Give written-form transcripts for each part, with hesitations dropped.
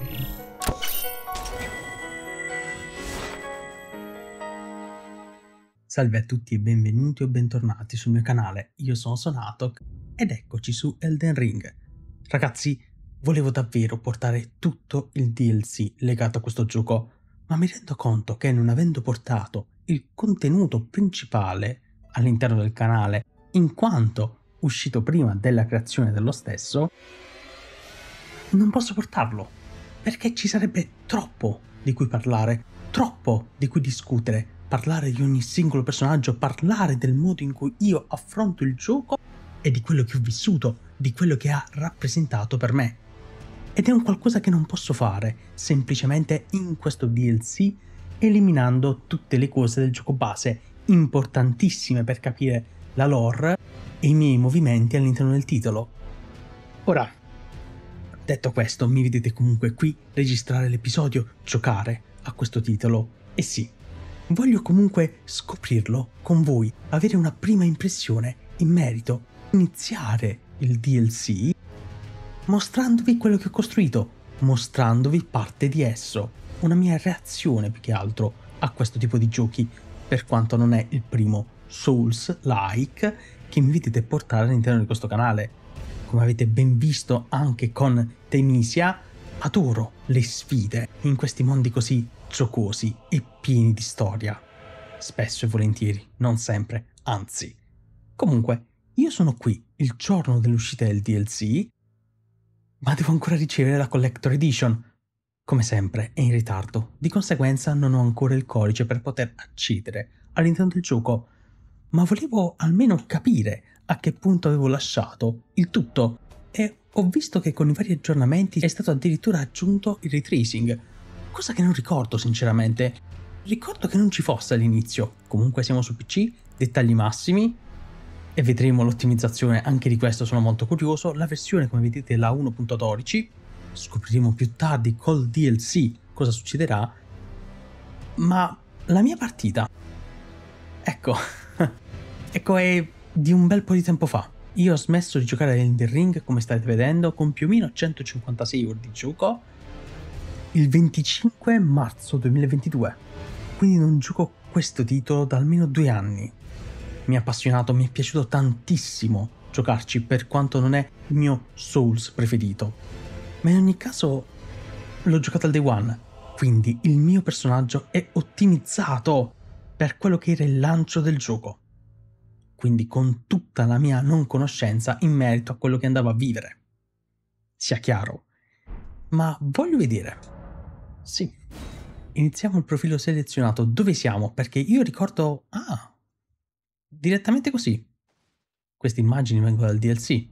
Salve a tutti e benvenuti o bentornati sul mio canale, io sono Sonatok ed eccoci su Elden Ring. Ragazzi, volevo davvero portare tutto il DLC legato a questo gioco, ma mi rendo conto che non avendo portato il contenuto principale all'interno del canale, in quanto uscito prima della creazione dello stesso, non posso portarlo, perché ci sarebbe troppo di cui parlare, troppo di cui discutere, parlare di ogni singolo personaggio, parlare del modo in cui io affronto il gioco e di quello che ho vissuto, di quello che ha rappresentato per me. Ed è un qualcosa che non posso fare semplicemente in questo DLC, eliminando tutte le cose del gioco base importantissime per capire la lore e i miei movimenti all'interno del titolo. Ora, detto questo, mi vedete comunque qui registrare l'episodio, giocare a questo titolo, e sì, voglio comunque scoprirlo con voi, avere una prima impressione in merito, iniziare il DLC mostrandovi quello che ho costruito, mostrandovi parte di esso, una mia reazione più che altro a questo tipo di giochi, per quanto non è il primo Souls-like che mi vedete portare all'interno di questo canale. Come avete ben visto anche con Temisia, adoro le sfide in questi mondi così giocosi e pieni di storia. Spesso e volentieri, non sempre, anzi. Comunque, io sono qui il giorno dell'uscita del DLC, ma devo ancora ricevere la Collector Edition. Come sempre, è in ritardo, di conseguenza non ho ancora il codice per poter accedere all'interno del gioco, ma volevo almeno capire a che punto avevo lasciato il tutto, e ho visto che con i vari aggiornamenti è stato addirittura aggiunto il ray tracing, cosa che non ricordo sinceramente. Ricordo che non ci fosse all'inizio. Comunque siamo su PC, dettagli massimi, e vedremo l'ottimizzazione anche di questo, sono molto curioso. La versione, come vedete, è la 1.12, scopriremo più tardi col DLC cosa succederà, ma la mia partita, ecco, è di un bel po' di tempo fa. Io ho smesso di giocare a Elden Ring, come state vedendo, con più o meno 156 ore di gioco, il 25 marzo 2022. Quindi non gioco questo titolo da almeno 2 anni. Mi ha appassionato, mi è piaciuto tantissimo giocarci, per quanto non è il mio Souls preferito. Ma in ogni caso l'ho giocato al day one, quindi il mio personaggio è ottimizzato per quello che era il lancio del gioco. Quindi con tutta la mia non conoscenza in merito a quello che andavo a vivere. Sia chiaro. Ma voglio vedere. Sì. Iniziamo il profilo selezionato. Dove siamo? Perché io ricordo... direttamente così. Queste immagini vengono dal DLC.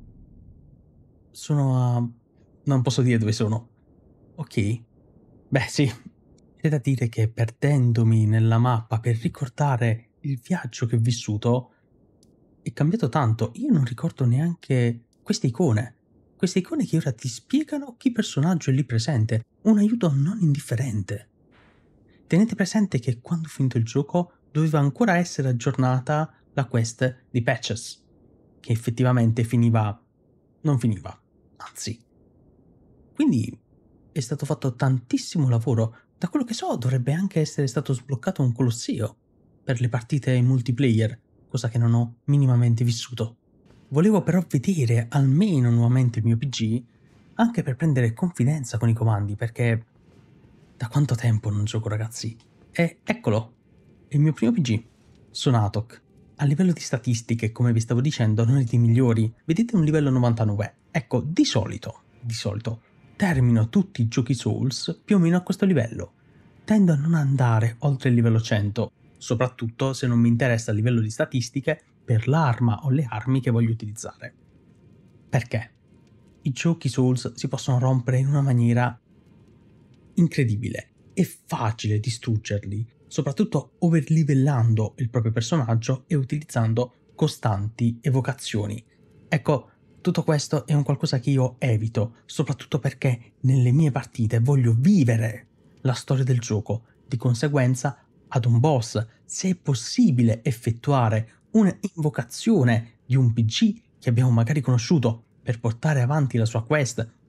Sono a... non posso dire dove sono. Ok. Beh sì. C'è da dire che perdendomi nella mappa per ricordare il viaggio che ho vissuto è cambiato tanto. Io non ricordo neanche queste icone che ora ti spiegano chi personaggio è lì presente, un aiuto non indifferente. Tenete presente che quando ho finito il gioco doveva ancora essere aggiornata la quest di Patches, che effettivamente non finiva, anzi. Quindi è stato fatto tantissimo lavoro. Da quello che so dovrebbe anche essere stato sbloccato un Colosseo per le partite in multiplayer, cosa che non ho minimamente vissuto. Volevo però vedere almeno nuovamente il mio PG, anche per prendere confidenza con i comandi, perché da quanto tempo non gioco, ragazzi? E eccolo, è il mio primo PG, Sonatok. A livello di statistiche, come vi stavo dicendo, non è dei migliori. Vedete un livello 99. Ecco, di solito, termino tutti i giochi Souls più o meno a questo livello. Tendo a non andare oltre il livello 100, soprattutto se non mi interessa a livello di statistiche per l'arma o le armi che voglio utilizzare. Perché? I giochi Souls si possono rompere in una maniera incredibile. È facile distruggerli, soprattutto overlivellando il proprio personaggio e utilizzando costanti evocazioni. Ecco, tutto questo è un qualcosa che io evito, soprattutto perché nelle mie partite voglio vivere la storia del gioco. Di conseguenza, ad un boss, se è possibile effettuare un'invocazione di un PG che abbiamo magari conosciuto per portare avanti la sua quest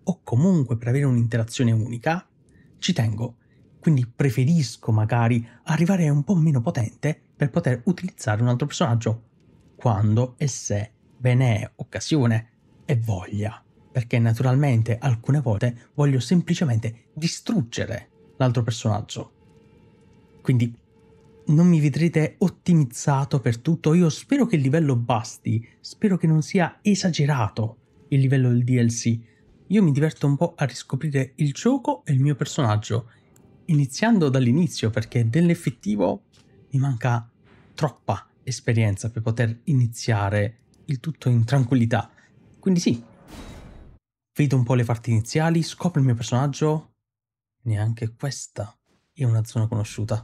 o comunque per avere un'interazione unica, ci tengo. Quindi preferisco magari arrivare un po' meno potente per poter utilizzare un altro personaggio quando e se ve ne è occasione e voglia. Perché naturalmente alcune volte voglio semplicemente distruggere l'altro personaggio. Quindi non mi vedrete ottimizzato per tutto, io spero che il livello basti, spero che non sia esagerato il livello del DLC. Io mi diverto un po' a riscoprire il gioco e il mio personaggio, iniziando dall'inizio, perché dell'effettivo mi manca troppa esperienza per poter iniziare il tutto in tranquillità. Quindi sì, vedo un po' le parti iniziali, scopro il mio personaggio, neanche questa è una zona conosciuta.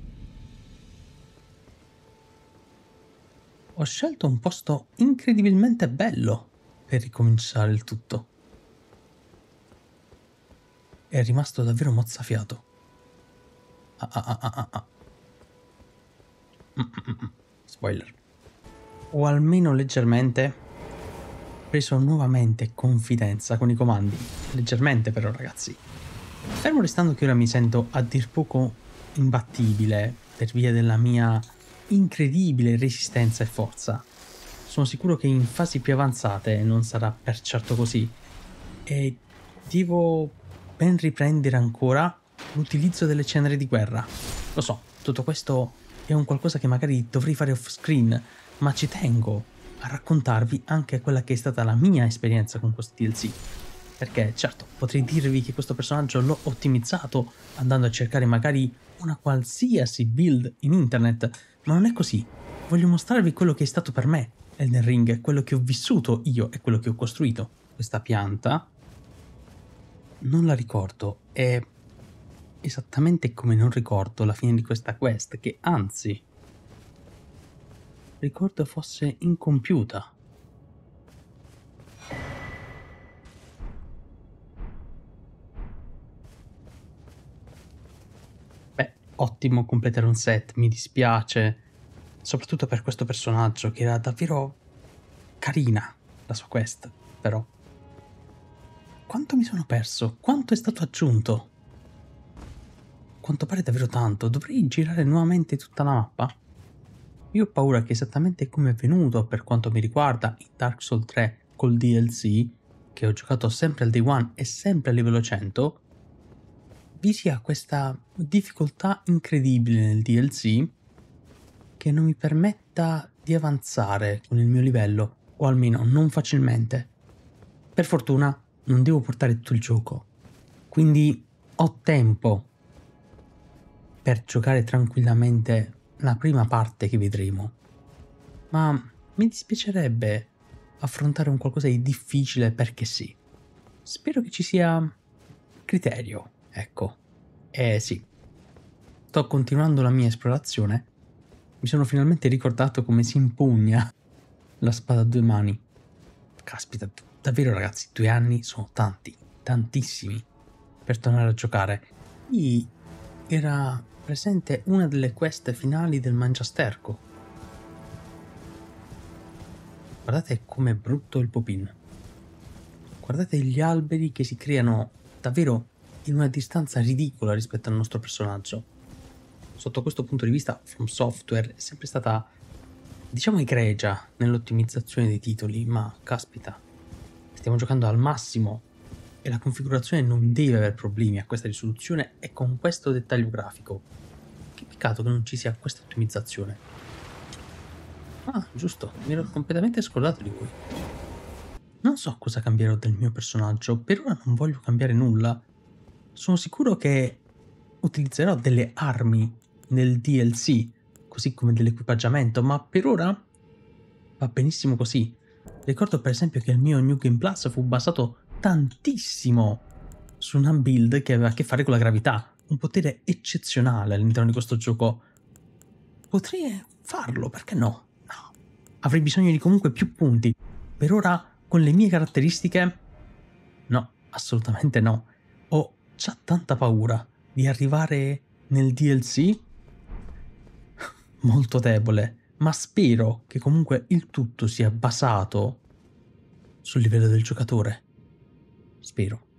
Ho scelto un posto incredibilmente bello per ricominciare il tutto. È rimasto davvero mozzafiato. Spoiler. Ho almeno leggermente preso nuovamente confidenza con i comandi. Leggermente però, ragazzi. Fermo restando che ora mi sento a dir poco imbattibile per via della mia incredibile resistenza e forza. Sono sicuro che in fasi più avanzate non sarà per certo così e devo ben riprendere ancora l'utilizzo delle ceneri di guerra. Lo so, tutto questo è un qualcosa che magari dovrei fare off screen, ma ci tengo a raccontarvi anche quella che è stata la mia esperienza con questo DLC. Perché certo, potrei dirvi che questo personaggio l'ho ottimizzato andando a cercare magari una qualsiasi build in internet, ma non è così. Voglio mostrarvi quello che è stato per me Elden Ring, quello che ho vissuto io e quello che ho costruito. Questa pianta non la ricordo, è esattamente come non ricordo la fine di questa quest, che anzi ricordo fosse incompiuta. Beh, ottimo completare un set, mi dispiace, soprattutto per questo personaggio che era davvero carina la sua quest, però. Quanto mi sono perso? Quanto è stato aggiunto? Quanto pare davvero tanto, dovrei girare nuovamente tutta la mappa? Io ho paura che esattamente come è venuto per quanto mi riguarda in Dark Souls 3 col DLC, che ho giocato sempre al day one e sempre a livello 100, vi sia questa difficoltà incredibile nel DLC che non mi permetta di avanzare con il mio livello, o almeno non facilmente. Per fortuna non devo portare tutto il gioco, quindi ho tempo per giocare tranquillamente la prima parte che vedremo. Ma mi dispiacerebbe affrontare un qualcosa di difficile perché sì. Spero che ci sia criterio, ecco. Sì, sto continuando la mia esplorazione. Mi sono finalmente ricordato come si impugna la spada a due mani. Caspita, davvero ragazzi, 2 anni sono tanti, tantissimi per tornare a giocare. Qui era presente una delle quest finali del Mangiasterco. Guardate com'è brutto il Popin. Guardate gli alberi che si creano davvero in una distanza ridicola rispetto al nostro personaggio. Sotto questo punto di vista, From Software è sempre stata, diciamo, egregia nell'ottimizzazione dei titoli, ma caspita, stiamo giocando al massimo e la configurazione non deve avere problemi a questa risoluzione e con questo dettaglio grafico. Che peccato che non ci sia questa ottimizzazione. Ah, giusto, mi ero completamente scordato di voi. Non so cosa cambierò del mio personaggio, per ora non voglio cambiare nulla. Sono sicuro che utilizzerò delle armi nel DLC, così come dell'equipaggiamento, ma per ora va benissimo così. Ricordo per esempio che il mio New Game Plus fu basato tantissimo su una build che aveva a che fare con la gravità, un potere eccezionale all'interno di questo gioco. Potrei farlo, perché no? No. Avrei bisogno di comunque più punti. Per ora, con le mie caratteristiche, no, assolutamente no. Ho già tanta paura di arrivare nel DLC molto debole, ma spero che comunque il tutto sia basato sul livello del giocatore. Spero.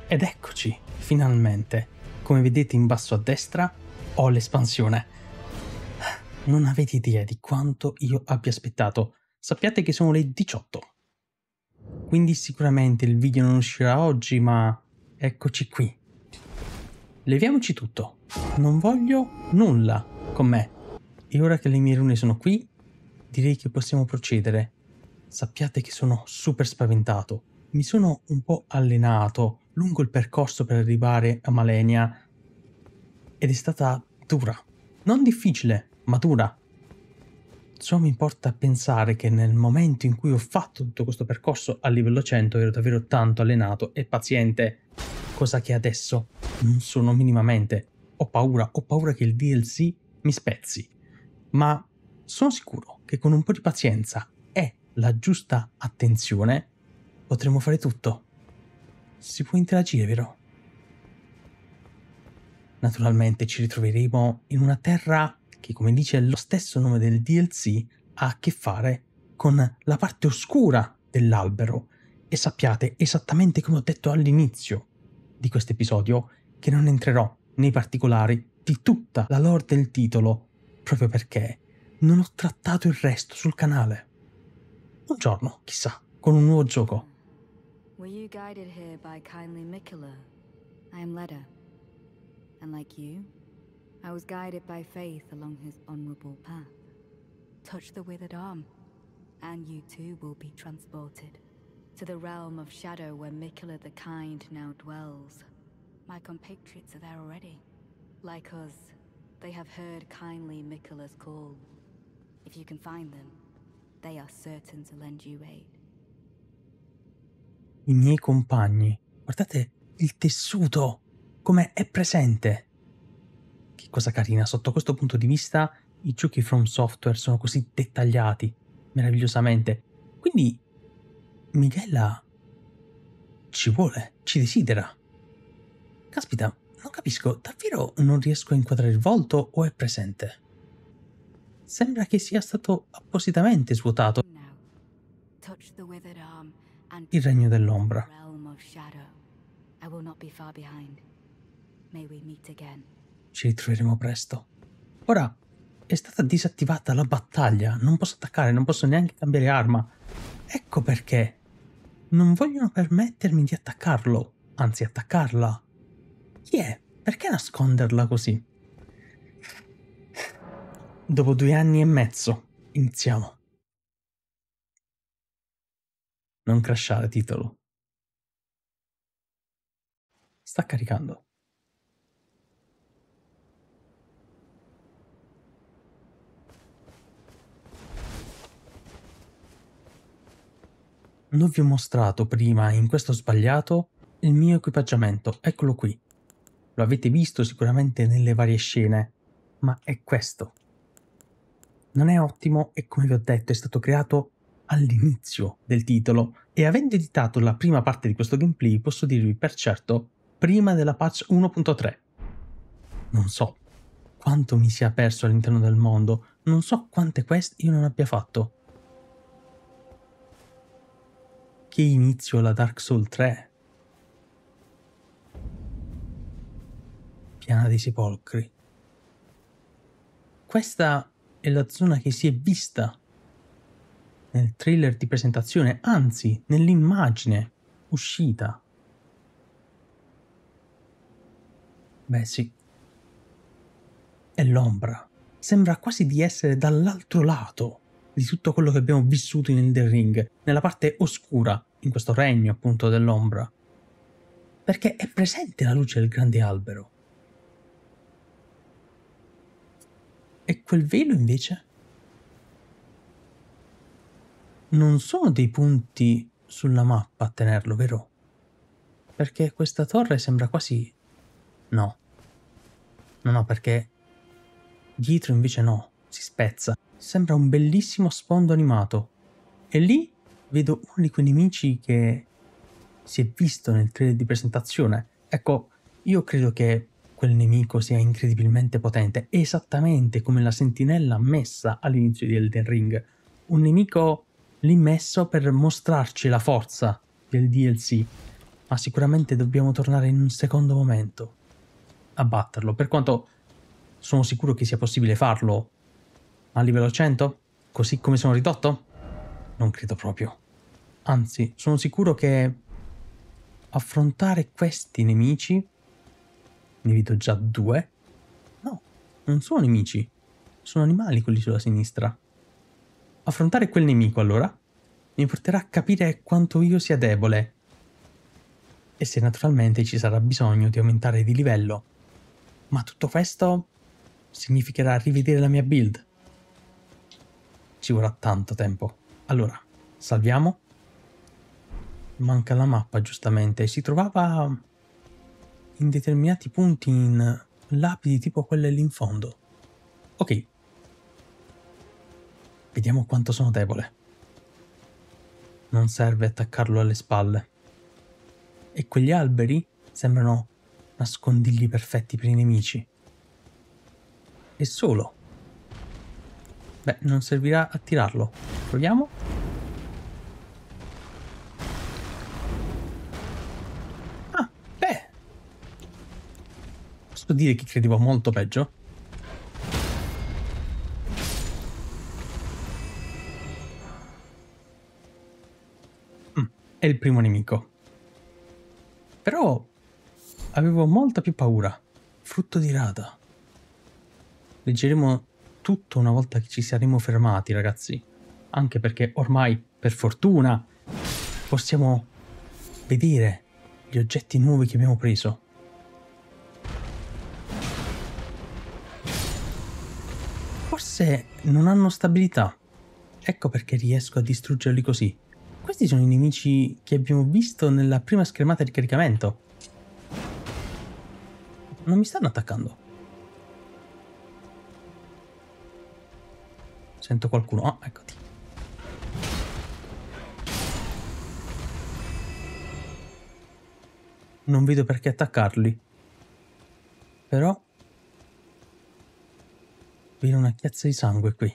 Ed eccoci, finalmente. Come vedete in basso a destra ho l'espansione. Non avete idea di quanto io abbia aspettato. Sappiate che sono le 18. Quindi sicuramente il video non uscirà oggi, ma eccoci qui. Leviamoci tutto. Non voglio nulla con me. E ora che le mie rune sono qui, direi che possiamo procedere. Sappiate che sono super spaventato. Mi sono un po' allenato lungo il percorso per arrivare a Malenia ed è stata dura. Non difficile, ma dura. Ciò mi porta a pensare che nel momento in cui ho fatto tutto questo percorso a livello 100 ero davvero tanto allenato e paziente, cosa che adesso non sono minimamente. Ho paura che il DLC mi spezzi, ma sono sicuro che con un po' di pazienza e la giusta attenzione potremo fare tutto. Si può interagire, vero? Naturalmente ci ritroveremo in una terra che, come dice lo stesso nome del DLC, ha a che fare con la parte oscura dell'albero. E sappiate, esattamente come ho detto all'inizio di questo episodio, che non entrerò nei particolari di tutta la lore del titolo, proprio perché non ho trattato il resto sul canale. Un giorno, chissà, con un nuovo gioco. Were you guided here by kindly Miquella? I am Leda. And like you, I was guided by faith along his honorable path. Touch the withered arm, and you too will be transported to the realm of shadow where Miquella the Kind now dwells. My compatriots are there already. Like us, they have heard kindly Miquella's call. If you can find them, they are certain to lend you aid. I miei compagni, guardate il tessuto, come è presente. Che cosa carina, sotto questo punto di vista i giochi From Software sono così dettagliati, meravigliosamente. Quindi Miguela ci vuole, ci desidera. Caspita, non capisco, davvero non riesco a inquadrare il volto o è presente? Sembra che sia stato appositamente svuotato il regno dell'ombra. Ci ritroveremo presto. Ora è stata disattivata la battaglia, non posso attaccare, non posso neanche cambiare arma. Ecco perché non vogliono permettermi di attaccarlo, anzi attaccarla. Chi è? Perché nasconderla così? Dopo 2 anni e mezzo, iniziamo. Non crashare titolo. Sta caricando. Non vi ho mostrato prima, in questo sbagliato, il mio equipaggiamento. Eccolo qui. Lo avete visto sicuramente nelle varie scene, ma è questo. Non è ottimo e, come vi ho detto, è stato creato all'inizio del titolo e avendo editato la prima parte di questo gameplay posso dirvi per certo prima della patch 1.3. Non so quanto mi sia perso all'interno del mondo, non so quante quest io non abbia fatto. Che inizio alla Dark Souls 3. Piana dei Sepolcri. Questa è la zona che si è vista nel trailer di presentazione, anzi nell'immagine uscita. Beh sì, è l'ombra. Sembra quasi di essere dall'altro lato di tutto quello che abbiamo vissuto in Elden Ring, nella parte oscura, in questo regno appunto dell'ombra. Perché è presente la luce del grande albero. E quel velo invece? Non sono dei punti sulla mappa a tenerlo, vero? Perché questa torre sembra quasi... No. No, perché dietro invece no, si spezza. Sembra un bellissimo sfondo animato. E lì vedo uno di quei nemici che si è visto nel trailer di presentazione. Ecco, io credo che quel nemico sia incredibilmente potente, esattamente come la sentinella messa all'inizio di Elden Ring. Un nemico lì messo per mostrarci la forza del DLC. ma sicuramente dobbiamo tornare in un secondo momento a batterlo, per quanto sono sicuro che sia possibile farlo. Ma a livello 100? Così come sono ridotto? Non credo proprio. Anzi, sono sicuro che affrontare questi nemici, ne vedo già 2. No, non sono nemici, sono animali quelli sulla sinistra. Affrontare quel nemico, allora, mi porterà a capire quanto io sia debole e se naturalmente ci sarà bisogno di aumentare di livello. Ma tutto questo significherà rivedere la mia build. Ci vorrà tanto tempo. Allora, salviamo. Manca la mappa, giustamente. Si trovava in determinati punti in lapidi tipo quelle lì in fondo. Ok. Vediamo quanto sono debole. Non serve attaccarlo alle spalle. E quegli alberi sembrano nascondigli perfetti per i nemici. E solo. Beh, non servirà a tirarlo. Proviamo. Ah, beh. Posso dire che credevo molto peggio? È il primo nemico. Però avevo molta più paura. Frutto di rada. Leggeremo tutto una volta che ci saremo fermati, ragazzi. Anche perché ormai, per fortuna, possiamo vedere gli oggetti nuovi che abbiamo preso. Forse non hanno stabilità. Ecco perché riesco a distruggerli così. Questi sono i nemici che abbiamo visto nella prima schermata di caricamento. Non mi stanno attaccando. Sento qualcuno. Oh, eccoti. Non vedo perché attaccarli. Però vedo una chiazza di sangue qui.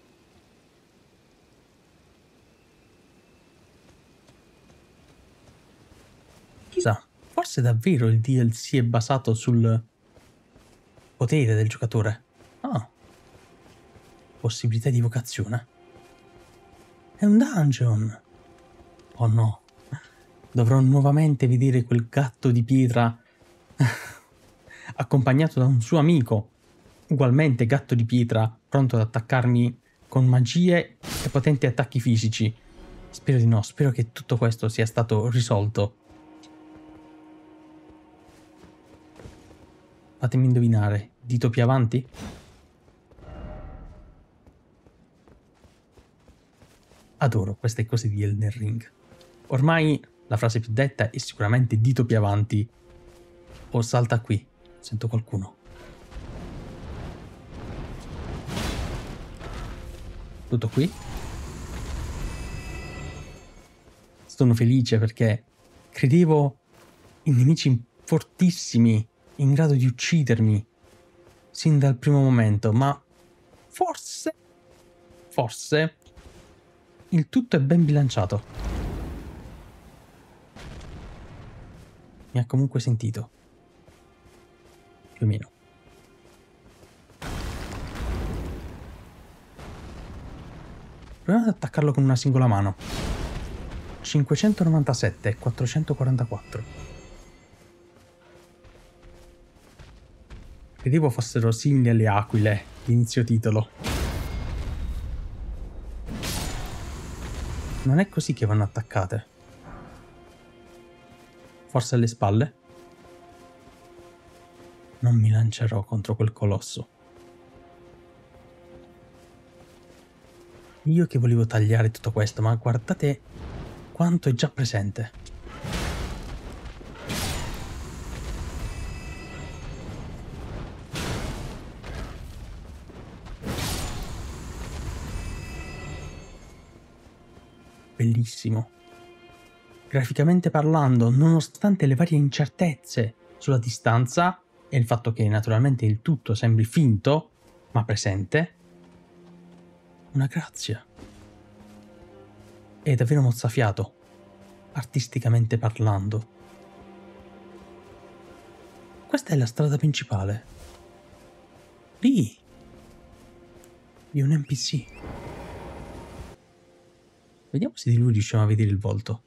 Chissà, forse davvero il DLC è basato sul potere del giocatore. Ah. Possibilità di evocazione. È un dungeon. Oh no. Dovrò nuovamente vedere quel gatto di pietra accompagnato da un suo amico, ugualmente gatto di pietra, pronto ad attaccarmi con magie e potenti attacchi fisici. Spero di no, spero che tutto questo sia stato risolto. Fatemi indovinare, dito più avanti? Adoro queste cose di Elden Ring. Ormai la frase più detta è sicuramente dito più avanti. O salta qui, sento qualcuno. Tutto qui? Sono felice perché credevo in nemici fortissimi, in grado di uccidermi sin dal primo momento, ma forse il tutto è ben bilanciato. Mi ha comunque sentito. Più o meno. Proviamo ad attaccarlo con una singola mano. 597 e 444. Credevo fossero simili alle aquile di inizio titolo. Non è così che vanno attaccate. Forse alle spalle? Non mi lancerò contro quel colosso. Io che volevo tagliare tutto questo, ma guardate quanto è già presente. Bellissimo. Graficamente parlando, nonostante le varie incertezze sulla distanza e il fatto che naturalmente il tutto sembri finto, ma presente, una grazia. È davvero mozzafiato, artisticamente parlando. Questa è la strada principale. Lì. Di un NPC. Vediamo se di lui riusciamo a vedere il volto.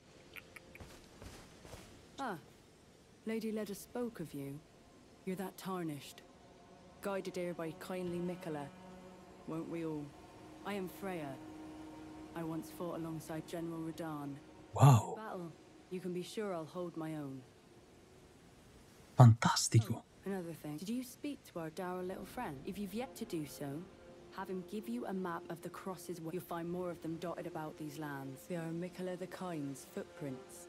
Ah, Lady Leda spoke of you. You're that tarnished. Guided here by kindly Mikola. Won't we all? I am Freya. I once fought alongside General Radahn. Wow. In battle, you can be sure I'll hold my own. Fantastico. Another thing, did you speak to our dour little friend? If you've yet to do so, have him give you a map of the crosses. You'll find more of them dotted about these lands. They are Mikola the Kind's footprints.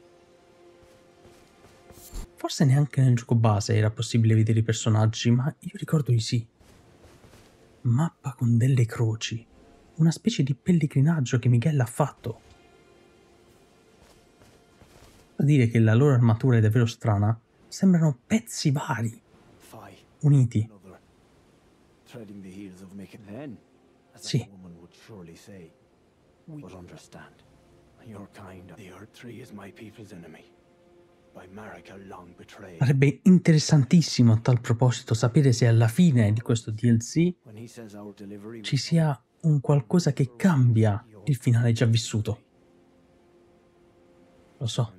Forse neanche nel gioco base era possibile vedere i personaggi, ma io ricordo di sì. Mappa con delle croci. Una specie di pellegrinaggio che Miguel ha fatto. A dire che la loro armatura è davvero strana. Sembrano pezzi vari, uniti. Sì. Sarebbe interessantissimo a tal proposito sapere se alla fine di questo DLC ci sia un qualcosa che cambia il finale già vissuto. Lo so.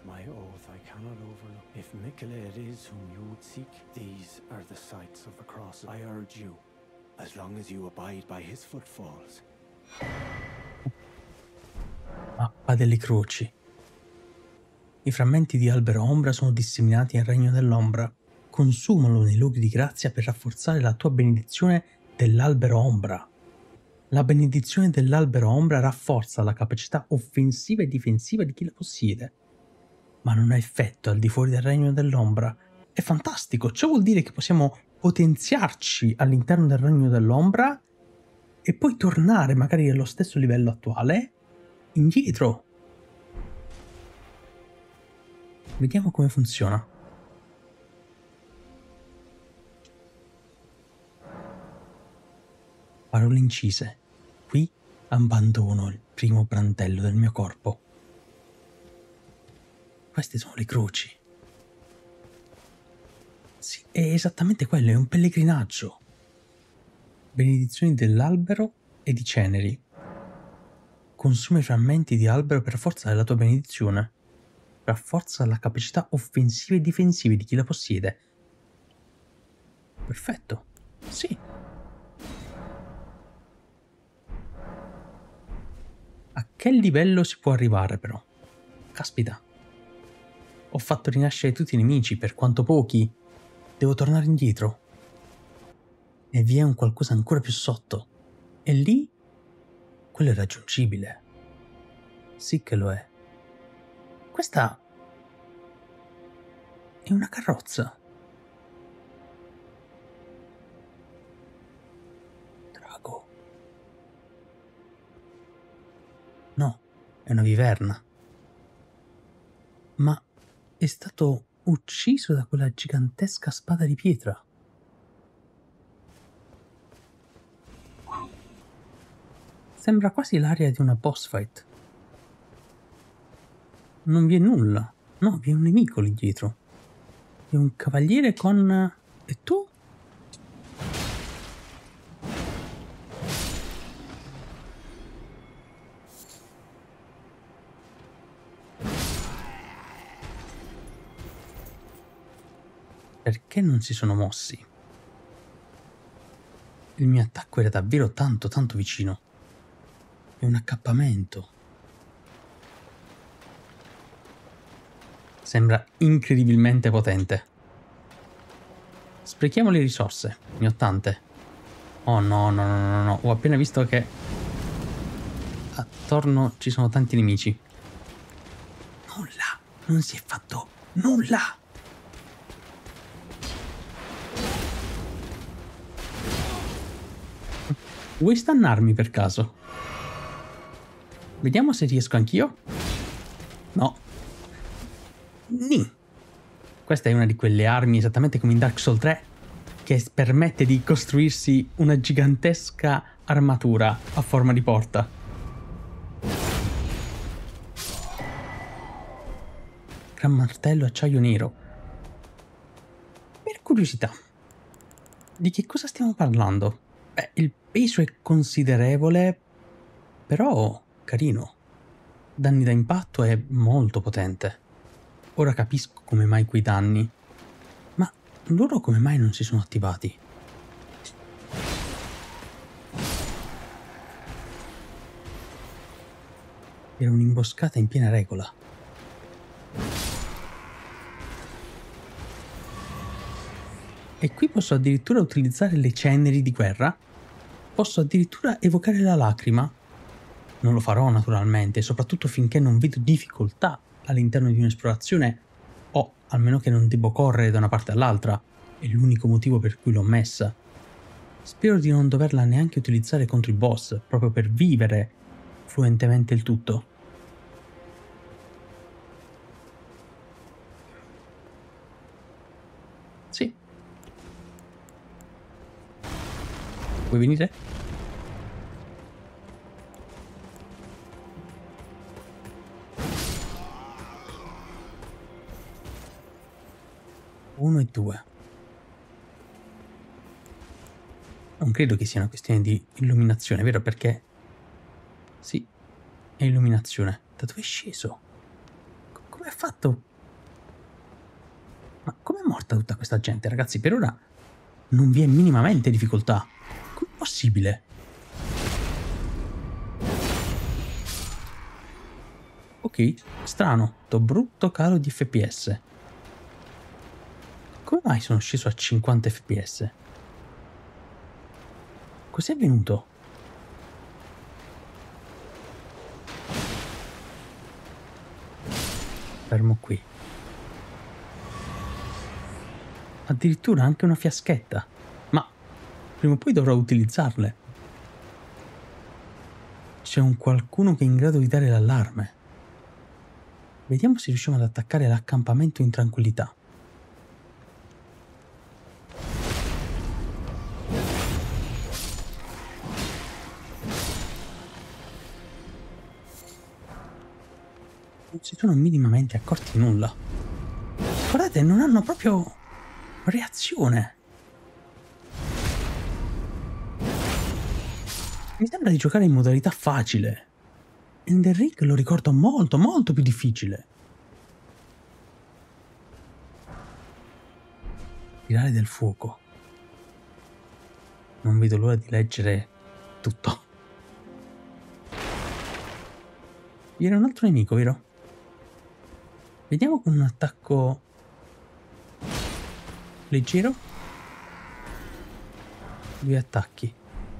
If Mikola it is whom you would seek, these are the sites of the cross. I urge you, as long as you abide by his footfalls. Mappa delle croci. I frammenti di albero ombra sono disseminati nel regno dell'ombra. Consumalo nei luoghi di grazia per rafforzare la tua benedizione dell'albero ombra. La benedizione dell'albero ombra rafforza la capacità offensiva e difensiva di chi la possiede, ma non ha effetto al di fuori del regno dell'ombra. È fantastico, ciò vuol dire che possiamo potenziarci all'interno del regno dell'ombra e poi tornare magari allo stesso livello attuale indietro. Vediamo come funziona. Parole incise. Qui abbandono il primo brandello del mio corpo. Queste sono le croci. Sì, è esattamente quello, è un pellegrinaggio. Benedizioni dell'albero e di ceneri. Consuma i frammenti di albero per rafforzare la tua benedizione. Rafforza la capacità offensive e difensive di chi la possiede. Perfetto. Sì. A che livello si può arrivare però? Caspita. Ho fatto rinascere tutti i nemici, per quanto pochi. Devo tornare indietro. E vi è un qualcosa ancora più sotto. E lì? Quello è raggiungibile. Sì che lo è. Questa è una carrozza. Drago. No, è una viverna. Ma è stato ucciso da quella gigantesca spada di pietra. Sembra quasi l'aria di una boss fight. Non vi è nulla. No, vi è un nemico lì dietro. È un cavaliere con... E tu? Perché non si sono mossi? Il mio attacco era davvero tanto vicino. È un accappamento. Sembra incredibilmente potente. Sprechiamo le risorse, ne ho tante. Oh no. Ho appena visto che attorno ci sono tanti nemici. Nulla, non si è fatto nulla. Vuoi stannarmi per caso? Vediamo se riesco anch'io. No. Nì. Questa è una di quelle armi esattamente come in Dark Souls 3 che permette di costruirsi una gigantesca armatura a forma di porta. Gran martello acciaio nero. Per curiosità. Di che cosa stiamo parlando? Beh, il peso è considerevole, però carino. Danni da impatto è molto potente. Ora capisco come mai quei danni. Ma loro come mai non si sono attivati? Era un'imboscata in piena regola. E qui posso addirittura utilizzare le ceneri di guerra. Posso addirittura evocare la lacrima. Non lo farò naturalmente, soprattutto finché non vedo difficoltà all'interno di un'esplorazione, o almeno che non devo correre da una parte all'altra. È l'unico motivo per cui l'ho messa. Spero di non doverla neanche utilizzare contro i boss, proprio per vivere fluentemente il tutto. Sì. Vuoi venire? Uno e due. Non credo che sia una questione di illuminazione, vero? Perché... Sì, è illuminazione. Da dove è sceso? Come ha fatto? Ma com'è morta tutta questa gente, ragazzi? Per ora non vi è minimamente difficoltà. Com'è possibile? Ok, strano. Sto brutto calo di FPS. Come mai sono sceso a 50 fps? Cos'è avvenuto? Fermo qui. Addirittura anche una fiaschetta. Ma prima o poi dovrò utilizzarle. C'è un qualcuno che è in grado di dare l'allarme. Vediamo se riusciamo ad attaccare l'accampamento in tranquillità. Non si sono minimamente accorti di nulla. Guardate, non hanno proprio reazione. Mi sembra di giocare in modalità facile. Elden Ring lo ricordo molto, molto più difficile. Spirale del fuoco. Non vedo l'ora di leggere tutto. Viene un altro nemico, vero? Vediamo con un attacco leggero. 2 attacchi.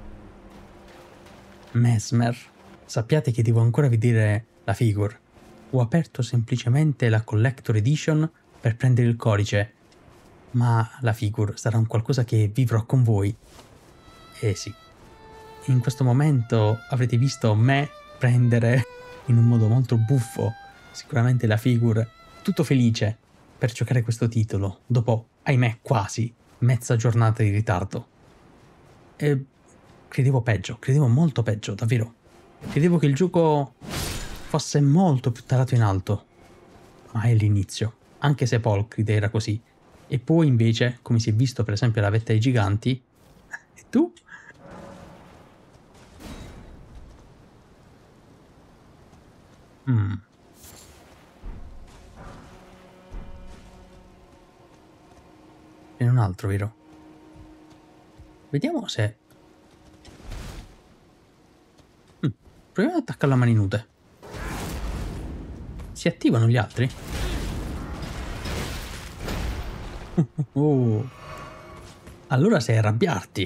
Mesmer. Sappiate che devo ancora vedere la figure. Ho aperto semplicemente la Collector Edition per prendere il codice. Ma la figure sarà un qualcosa che vivrò con voi. Eh sì. In questo momento avrete visto me prendere in un modo molto buffo sicuramente la figure, tutto felice per giocare questo titolo, dopo, ahimè, quasi mezza giornata di ritardo. E credevo peggio, credevo molto peggio, davvero. Credevo che il gioco fosse molto più tarato in alto. Ma è l'inizio, anche se Polkrid era così. E poi invece, come si è visto per esempio alla vetta dei giganti, e tu? E un altro, vero? Vediamo se... Proviamo ad attaccarlo a mani nude. Si attivano gli altri? Oh. Allora sei arrabbiarti.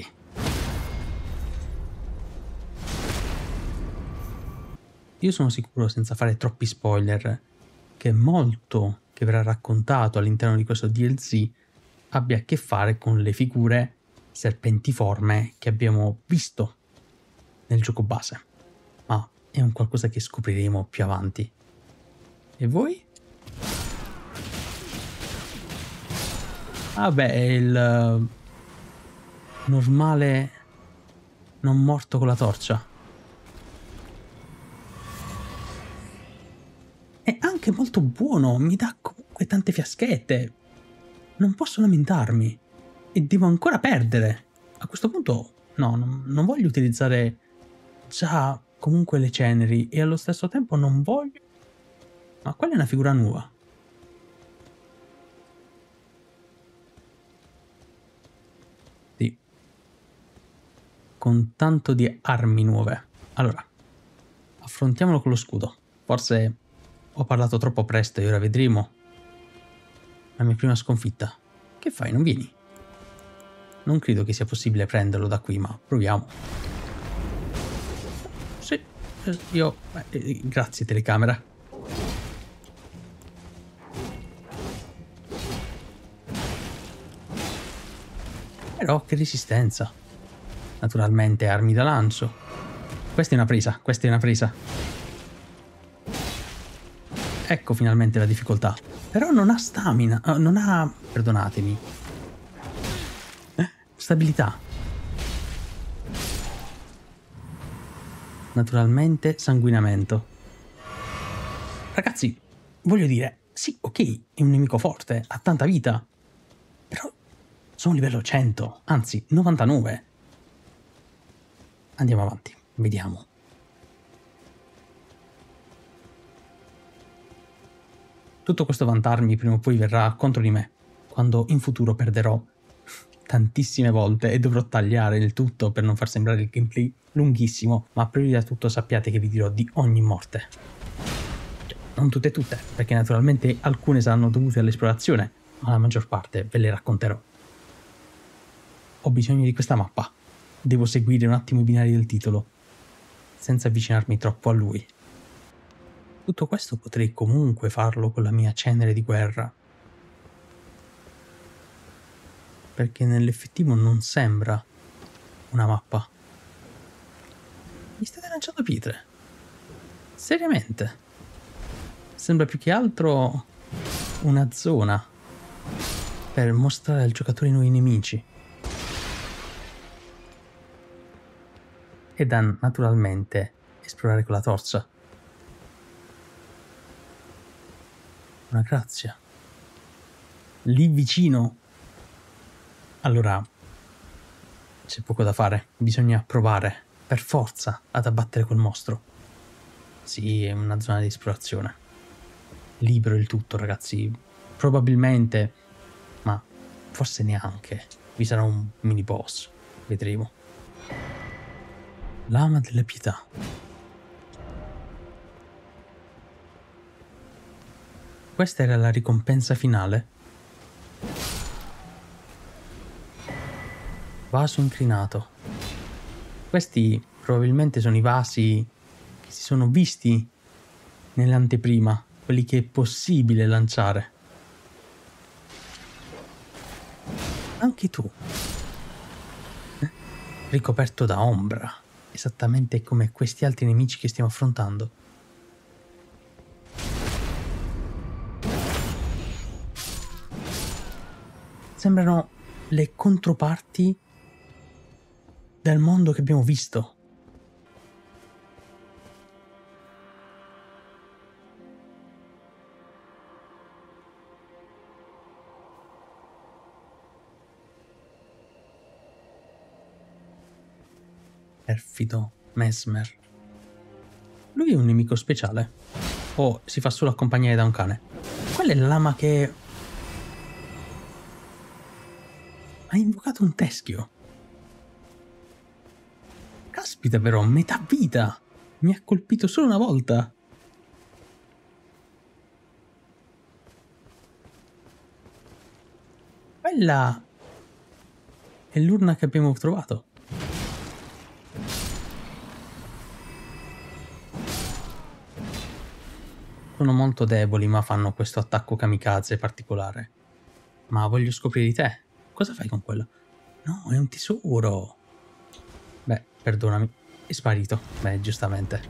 Io sono sicuro, senza fare troppi spoiler, che molto che verrà raccontato all'interno di questo DLC abbia a che fare con le figure serpentiforme che abbiamo visto nel gioco base. Ma è un qualcosa che scopriremo più avanti. E voi? Ah beh, è il normale non morto con la torcia. È anche molto buono, mi dà comunque tante fiaschette. Non posso lamentarmi. E devo ancora perdere. A questo punto, no, non voglio utilizzare già comunque le ceneri e allo stesso tempo non voglio... Ma quella è una figura nuova. Sì. Con tanto di armi nuove. Allora, affrontiamolo con lo scudo. Forse ho parlato troppo presto e ora vedremo la mia prima sconfitta. Che fai, non vieni? Non credo che sia possibile prenderlo da qui, ma proviamo. Sì, io... grazie telecamera. Però che resistenza. Naturalmente armi da lancio. Questa è una presa, questa è una presa. Ecco finalmente la difficoltà. Però non ha stamina, non ha... perdonatemi. Stabilità. Naturalmente sanguinamento. Ragazzi, voglio dire, sì, ok, è un nemico forte, ha tanta vita. Però sono livello 100, anzi 99. Andiamo avanti, vediamo. Tutto questo vantarmi prima o poi verrà contro di me, quando in futuro perderò tantissime volte e dovrò tagliare il tutto per non far sembrare il gameplay lunghissimo, ma prima di tutto sappiate che vi dirò di ogni morte. Non tutte, perché naturalmente alcune saranno dovute all'esplorazione, ma la maggior parte ve le racconterò. Ho bisogno di questa mappa. Devo seguire un attimo i binari del titolo, senza avvicinarmi troppo a lui. Tutto questo potrei comunque farlo con la mia cenere di guerra, perché nell'effettivo non sembra una mappa. Mi state lanciando pietre? Seriamente? Sembra più che altro una zona per mostrare al giocatore i nuovi nemici. E da naturalmente esplorare con la torcia. Una grazia. Lì vicino. Allora, c'è poco da fare. Bisogna provare, per forza, ad abbattere quel mostro. Sì, è una zona di esplorazione. Libero il tutto, ragazzi. Probabilmente, ma forse neanche, vi sarà un mini boss. Vedremo. Lama delle pietà. Questa era la ricompensa finale. Vaso inclinato. Questi probabilmente sono i vasi che si sono visti nell'anteprima, quelli che è possibile lanciare. Anche tu. Ricoperto da ombra, esattamente come questi altri nemici che stiamo affrontando. Sembrano le controparti del mondo che abbiamo visto. Perfido, Mesmer. Lui è un nemico speciale? O si fa solo accompagnare da un cane? Qual è la lama che... ha invocato un teschio. Caspita però, metà vita! Mi ha colpito solo una volta. Quella è l'urna che abbiamo trovato. Sono molto deboli, ma fanno questo attacco kamikaze particolare. Ma voglio scoprire di te. Cosa fai con quello? No, è un tesoro. Beh, perdonami. È sparito. Beh, giustamente.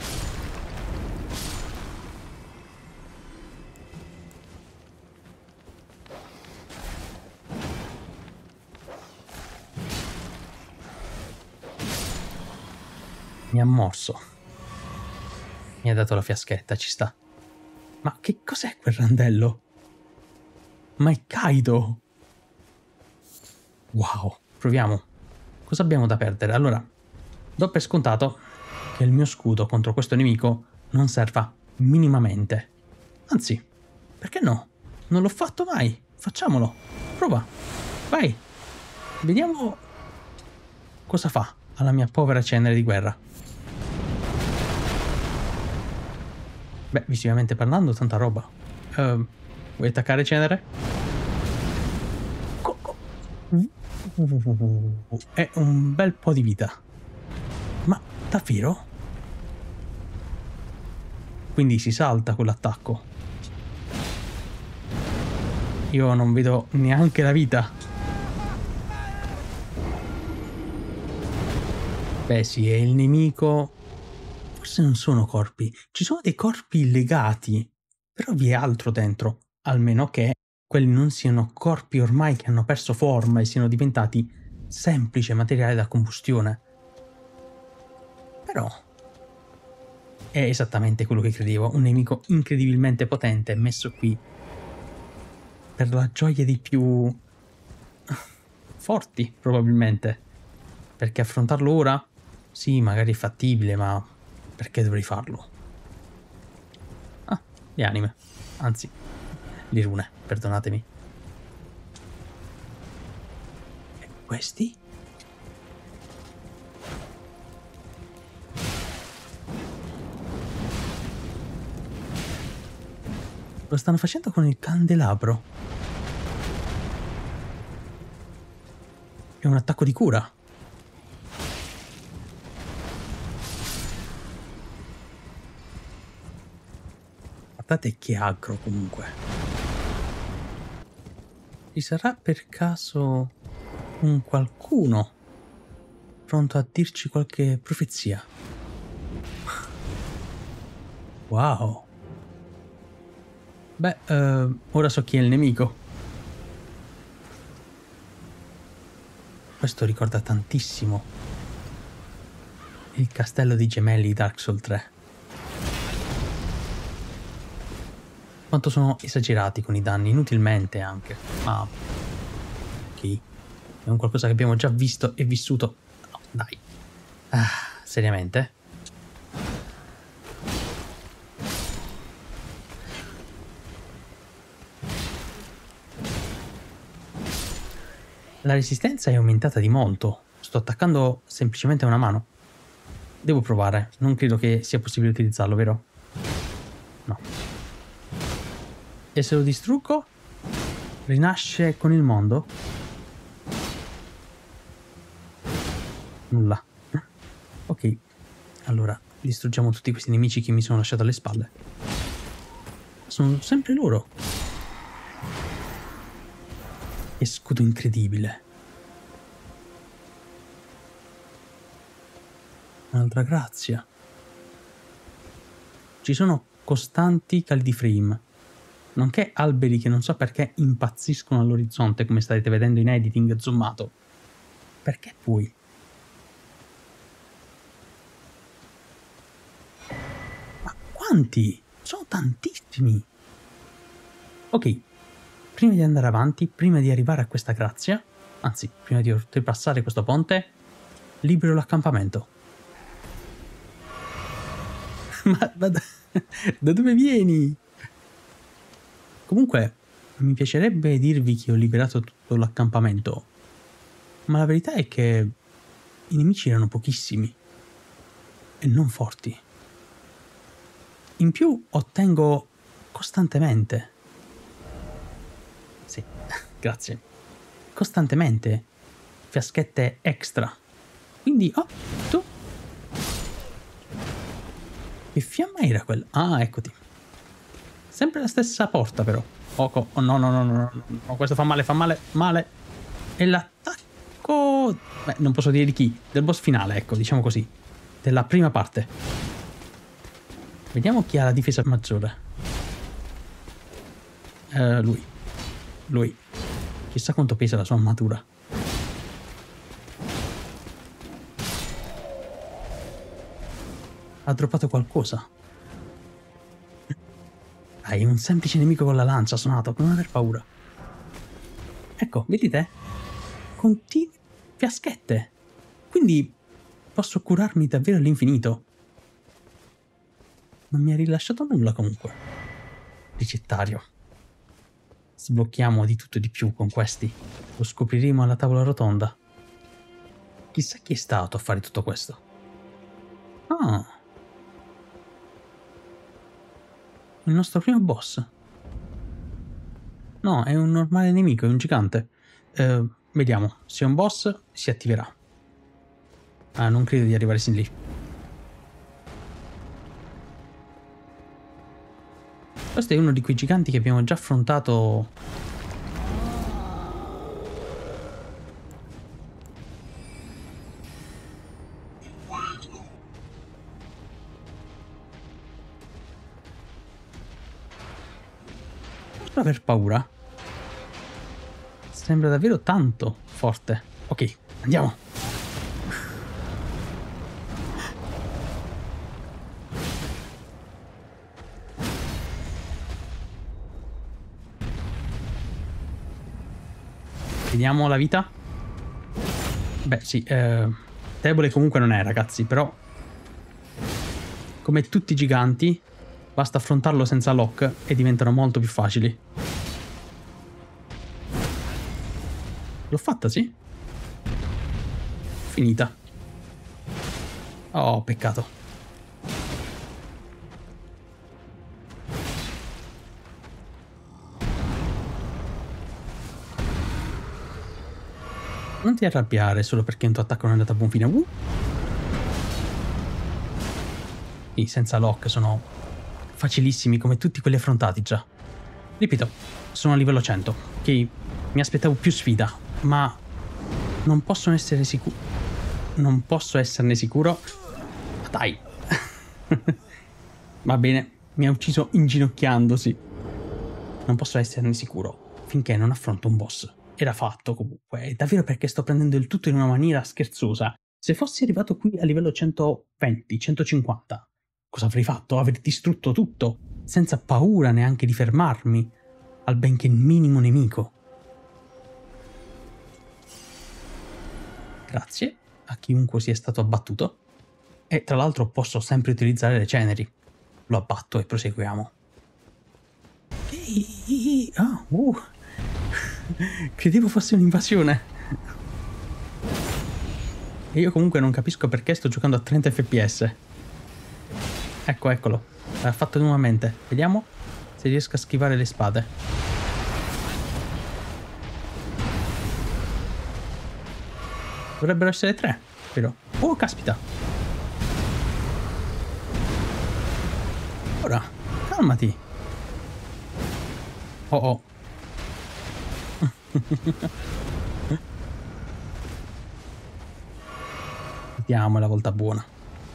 Mi ha morso. Mi ha dato la fiaschetta, ci sta. Ma che cos'è quel randello? Ma è Kaido! Wow, proviamo. Cosa abbiamo da perdere? Allora, do per scontato che il mio scudo contro questo nemico non serva minimamente. Anzi, perché no? Non l'ho fatto mai. Facciamolo. Prova. Vai. Vediamo cosa fa alla mia povera cenere di guerra. Beh, visivamente parlando, tanta roba. Vuoi attaccare cenere? È un bel po' di vita. Ma davvero? Quindi si salta quell'attacco. Io non vedo neanche la vita. Beh sì, è il nemico. Forse non sono corpi. Ci sono dei corpi legati. Però vi è altro dentro. Almeno che quelli non siano corpi ormai che hanno perso forma e siano diventati semplice materiale da combustione. Però è esattamente quello che credevo. Un nemico incredibilmente potente messo qui per la gioia di più forti, probabilmente. Perché affrontarlo ora? Sì, magari è fattibile, ma perché dovrei farlo? Ah, le anime. Anzi, le rune, perdonatemi. E questi? Lo stanno facendo con il candelabro. È un attacco di cura. Guardate che aggro comunque. Ci sarà per caso un qualcuno pronto a dirci qualche profezia? Wow. Beh, ora so chi è il nemico. Questo ricorda tantissimo il castello di gemelli di Dark Souls 3. Quanto sono esagerati con i danni, inutilmente anche. Ma ok, è un qualcosa che abbiamo già visto e vissuto. No, dai. Ah, seriamente? La resistenza è aumentata di molto. Sto attaccando semplicemente una mano. Devo provare. Non credo che sia possibile utilizzarlo, vero? No. E se lo distruggo? Rinasce con il mondo? Nulla. Ok. Allora, distruggiamo tutti questi nemici che mi sono lasciato alle spalle. Sono sempre loro. Che scudo incredibile. Un'altra grazia. Ci sono costanti cali di frame, nonché alberi che non so perché impazziscono all'orizzonte, come starete vedendo in editing zoomato. Perché poi? Ma quanti? Sono tantissimi. Ok. Prima di andare avanti, prima di arrivare a questa grazia, anzi, prima di oltrepassare questo ponte, libero l'accampamento. ma da dove vieni? Comunque, mi piacerebbe dirvi che ho liberato tutto l'accampamento, ma la verità è che i nemici erano pochissimi e non forti. In più ottengo costantemente. Sì, grazie. Costantemente fiaschette extra. Quindi, oh, tu? Che fiamma era quella? Ah, eccoti. Sempre la stessa porta, però. Oh, no, questo fa male. E l'attacco... Beh, non posso dire di chi. Del boss finale, ecco, diciamo così. Della prima parte. Vediamo chi ha la difesa maggiore. Lui. Chissà quanto pesa la sua armatura. Ha droppato qualcosa. Dai, un semplice nemico con la lancia suonato, non aver paura. Ecco, vedi te? continue fiaschette. Quindi posso curarmi davvero all'infinito. Non mi ha rilasciato nulla comunque. Ricettario. Sblocchiamo di tutto e di più con questi. Lo scopriremo alla tavola rotonda. Chissà chi è stato a fare tutto questo. Ah. Il nostro primo boss. No, è un normale nemico, è un gigante. Vediamo, se è un boss si attiverà. Ah, non credo di arrivare sin lì. Questo è uno di quei giganti che abbiamo già affrontato. Posso aver paura? Sembra davvero tanto forte. Ok, andiamo. Vediamo la vita. Beh, sì, debole comunque non è, ragazzi, però come tutti i giganti basta affrontarlo senza lock e diventano molto più facili. L'ho fatta, sì? Finita. Oh, peccato. Non ti arrabbiare solo perché un tuo attacco non è andato a buon fine. Sì, senza lock sono facilissimi come tutti quelli affrontati già. Ripeto, sono a livello 100, che mi aspettavo più sfida, ma non posso essere sicuro. Non posso esserne sicuro. Ma dai. Va bene, mi ha ucciso inginocchiandosi. Non posso esserne sicuro finché non affronto un boss. Era fatto comunque, è davvero perché sto prendendo il tutto in una maniera scherzosa. Se fossi arrivato qui a livello 120, 150, cosa avrei fatto? Avrei distrutto tutto, senza paura neanche di fermarmi al benché minimo nemico. Grazie a chiunque sia stato abbattuto. E tra l'altro posso sempre utilizzare le ceneri. Lo abbatto e proseguiamo. Credevo fosse un'invasione. E io comunque non capisco perché sto giocando a 30 fps. Ecco, eccolo. L'ha fatto nuovamente. Vediamo se riesco a schivare le spade. Dovrebbero essere 3, vero? Oh, caspita. Ora, calmati. Oh oh. Vediamo la volta buona.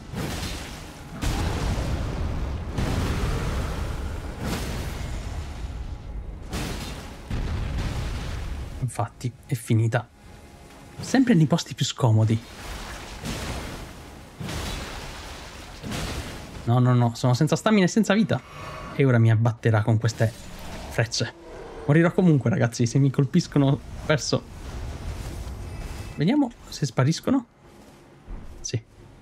Infatti, è finita. Sempre nei posti più scomodi. No, no, no, sono senza stamina e senza vita. E ora mi abbatterà con queste frecce. Morirò comunque, ragazzi, se mi colpiscono perso. Vediamo se spariscono. Sì.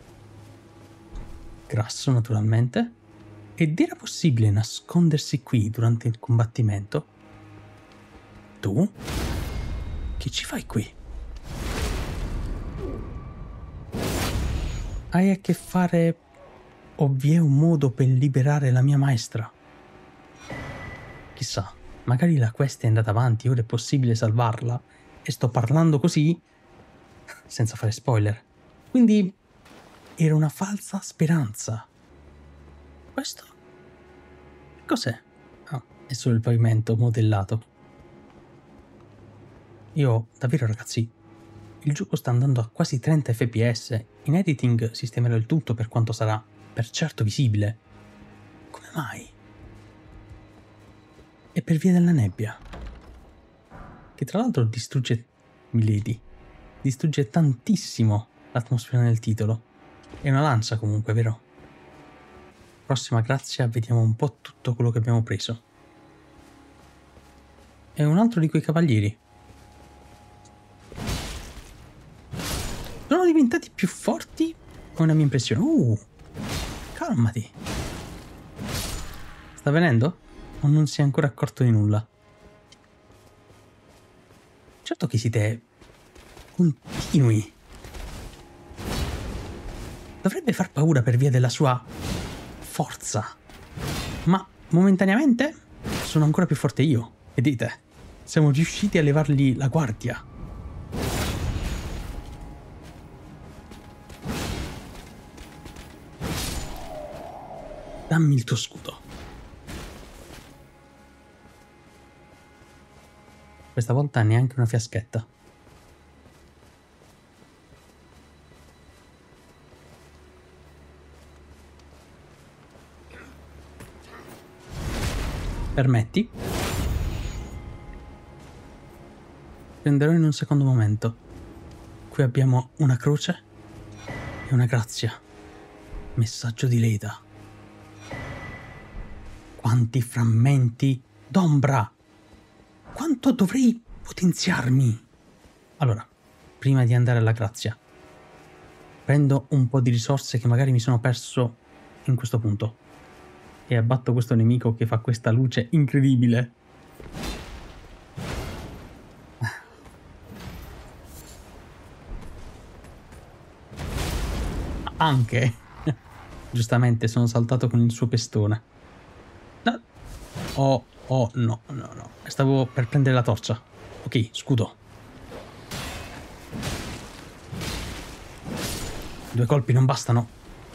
Grasso, naturalmente. Ed era possibile nascondersi qui durante il combattimento? Tu? Che ci fai qui? Hai a che fare... o vi è un modo per liberare la mia maestra? Chissà, magari la quest è andata avanti, ora è possibile salvarla e sto parlando così senza fare spoiler. Quindi era una falsa speranza. Questo? Cos'è? Ah, è solo il pavimento modellato. Io, davvero ragazzi, il gioco sta andando a quasi 30 fps. In editing sistemerò il tutto per quanto sarà per certo visibile. Come mai? È per via della nebbia. Che tra l'altro distrugge Milady. Distrugge tantissimo l'atmosfera nel titolo. È una lancia comunque, vero? Prossima grazia, vediamo un po' tutto quello che abbiamo preso. È un altro di quei cavalieri. Sono diventati più forti? È una mia impressione. Calmati. Sta venendo? O non si è ancora accorto di nulla? Certo che siete continui. Dovrebbe far paura per via della sua forza. Ma momentaneamente sono ancora più forte io. Vedete? Siamo riusciti a levargli la guardia. Dammi il tuo scudo. Questa volta neanche una fiaschetta. Permetti? Prenderò in un secondo momento. Qui abbiamo una croce e una grazia. Messaggio di Leda. Quanti frammenti d'ombra! Quanto dovrei potenziarmi? Allora, prima di andare alla grazia, prendo un po' di risorse che magari mi sono perso in questo punto e abbatto questo nemico che fa questa luce incredibile. Anche, giustamente, sono saltato con il suo pestone. No. Oh, no. Stavo per prendere la torcia. Ok, scudo. 2 colpi non bastano.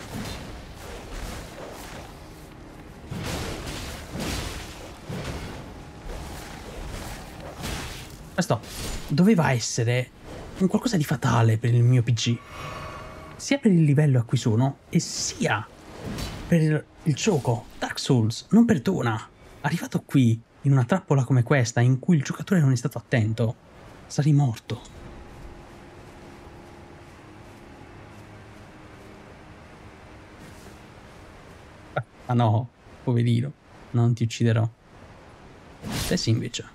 Questo doveva essere un qualcosa di fatale per il mio PC. Sia per il livello a cui sono, e sia per il gioco. Dark Souls non perdona. Arrivato qui, in una trappola come questa, in cui il giocatore non è stato attento, sarei morto. Ah no, poverino, non ti ucciderò. Te sì, invece.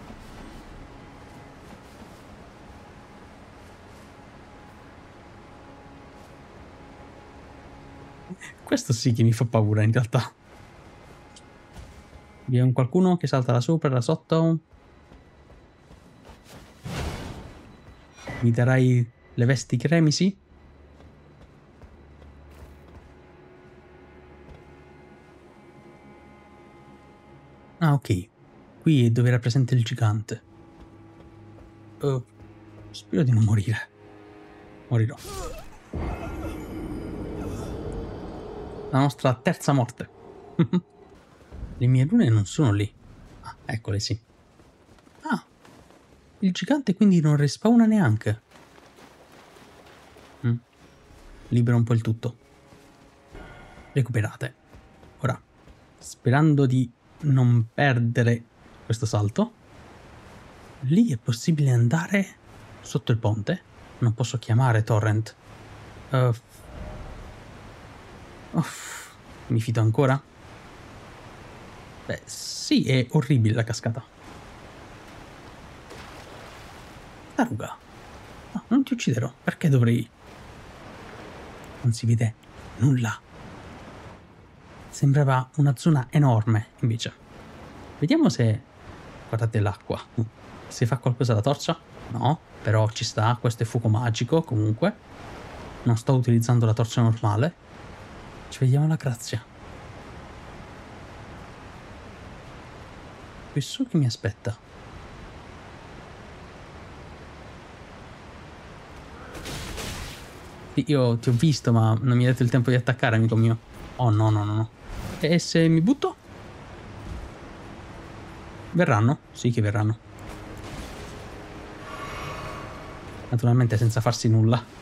Questo sì che mi fa paura, in realtà. Vi è un qualcuno che salta da sopra, da sotto? Mi darai le vesti cremisi? Ah, ok. Qui è dove era presente il gigante. Spero di non morire. Morirò. La nostra terza morte. Le mie rune non sono lì. Ah, eccole sì. Ah, il gigante quindi non respawna neanche. Libero un po' il tutto. Recuperate. Ora, sperando di non perdere questo salto, lì è possibile andare sotto il ponte. Non posso chiamare Torrent. Mi fido ancora? Beh, sì, è orribile la cascata. Taruga. No, non ti ucciderò. Perché dovrei? Non si vede nulla. Sembrava una zona enorme, invece. Vediamo se... Guardate l'acqua. Se fa qualcosa la torcia? No, però ci sta. Questo è fuoco magico, comunque. Non sto utilizzando la torcia normale. Ci vediamo alla grazia. Qui su che mi aspetta? Io ti ho visto, ma non mi hai dato il tempo di attaccare, amico mio. Oh, no. E se mi butto? Verranno? Sì che verranno. Naturalmente senza farsi nulla.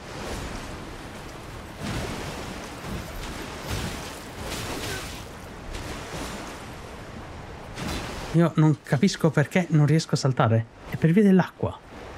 Io non capisco perché non riesco a saltare. È per via dell'acqua.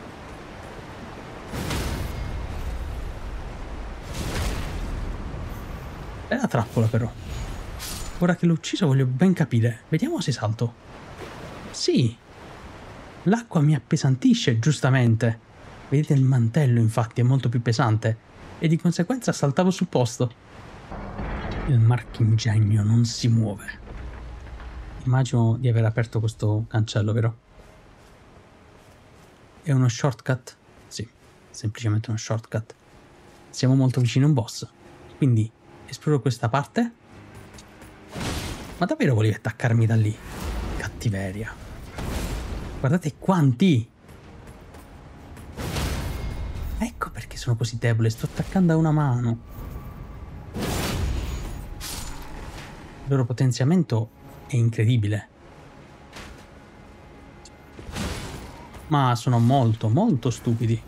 È la trappola però. Ora che l'ho ucciso voglio ben capire. Vediamo se salto. Sì. L'acqua mi appesantisce, giustamente. Vedete il mantello, infatti, è molto più pesante e di conseguenza saltavo sul posto. Il marchingegno non si muove. Immagino di aver aperto questo cancello, vero? È uno shortcut? Sì, semplicemente uno shortcut. Siamo molto vicini a un boss. Quindi esploro questa parte. Ma davvero volevi attaccarmi da lì? Cattiveria. Guardate quanti! Ecco perché sono così debole, sto attaccando a una mano. Il loro potenziamento è incredibile. Ma sono molto, molto stupidi.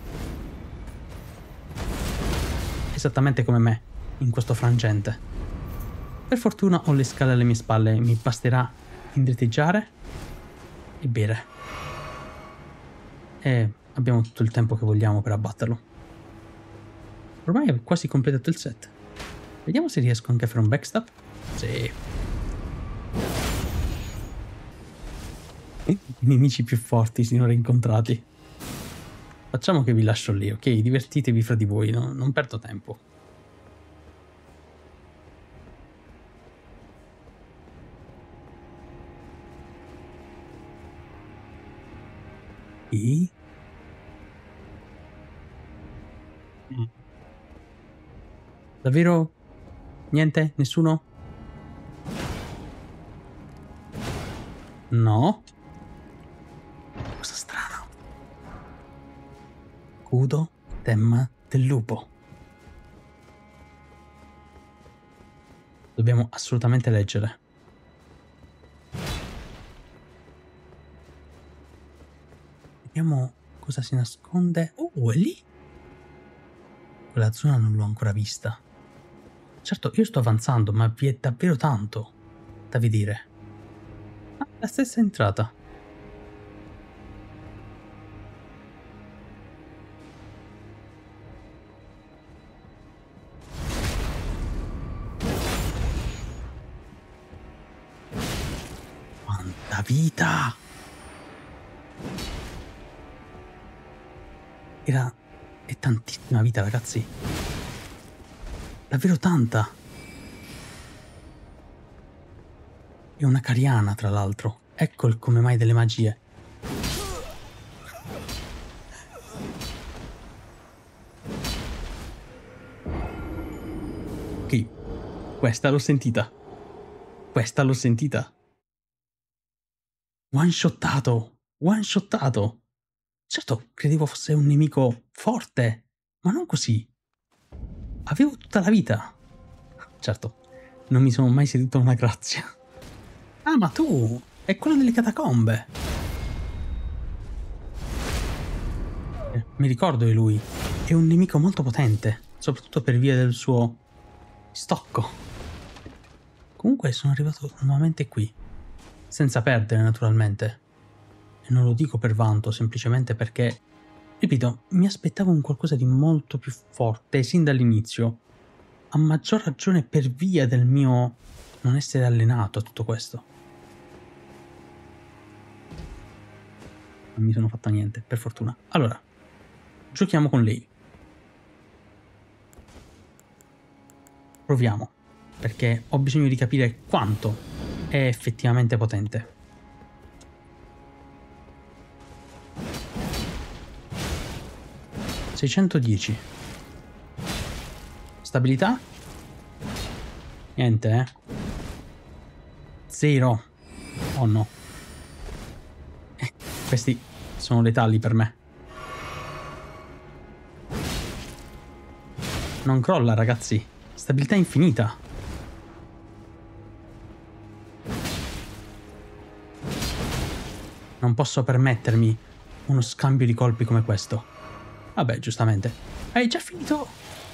Esattamente come me, in questo frangente. Per fortuna ho le scale alle mie spalle, mi basterà indietreggiare e bere. E abbiamo tutto il tempo che vogliamo per abbatterlo. Ormai ho quasi completato il set. Vediamo se riesco anche a fare un backstab. Sì. I nemici più forti sinora incontrati. Facciamo che vi lascio lì, ok? Divertitevi fra di voi, no? Non perdo tempo. E? Davvero? Niente? Nessuno? No? Cosa strano. Scudo Temma del lupo. Dobbiamo assolutamente leggere. Vediamo cosa si nasconde. Oh, è lì? Quella zona non l'ho ancora vista. Certo, io sto avanzando, ma vi è davvero tanto da vedere. Ah, la stessa entrata. Quanta vita! È tantissima vita, ragazzi. Davvero tanta. È una cariana, tra l'altro. Ecco il come mai delle magie. Ok, questa l'ho sentita. Questa l'ho sentita. One-shottato. One-shottato. Certo, credevo fosse un nemico forte, ma non così. Avevo tutta la vita. Certo, non mi sono mai seduto a una grazia. Ah, ma tu! È quello delle catacombe! Mi ricordo di lui. È un nemico molto potente, soprattutto per via del suo stocco. Comunque sono arrivato nuovamente qui. Senza perdere, naturalmente. E non lo dico per vanto, semplicemente perché, ripeto, mi aspettavo un qualcosa di molto più forte sin dall'inizio. A maggior ragione per via del mio non essere allenato a tutto questo. Non mi sono fatto niente, per fortuna. Allora, giochiamo con lei. Proviamo, perché ho bisogno di capire quanto è effettivamente potente. $610. Stabilità? Niente, 0. Oh no. Questi sono letali per me. Non crolla, ragazzi. Stabilità infinita. Non posso permettermi uno scambio di colpi come questo. Vabbè, giustamente. Hai già finito?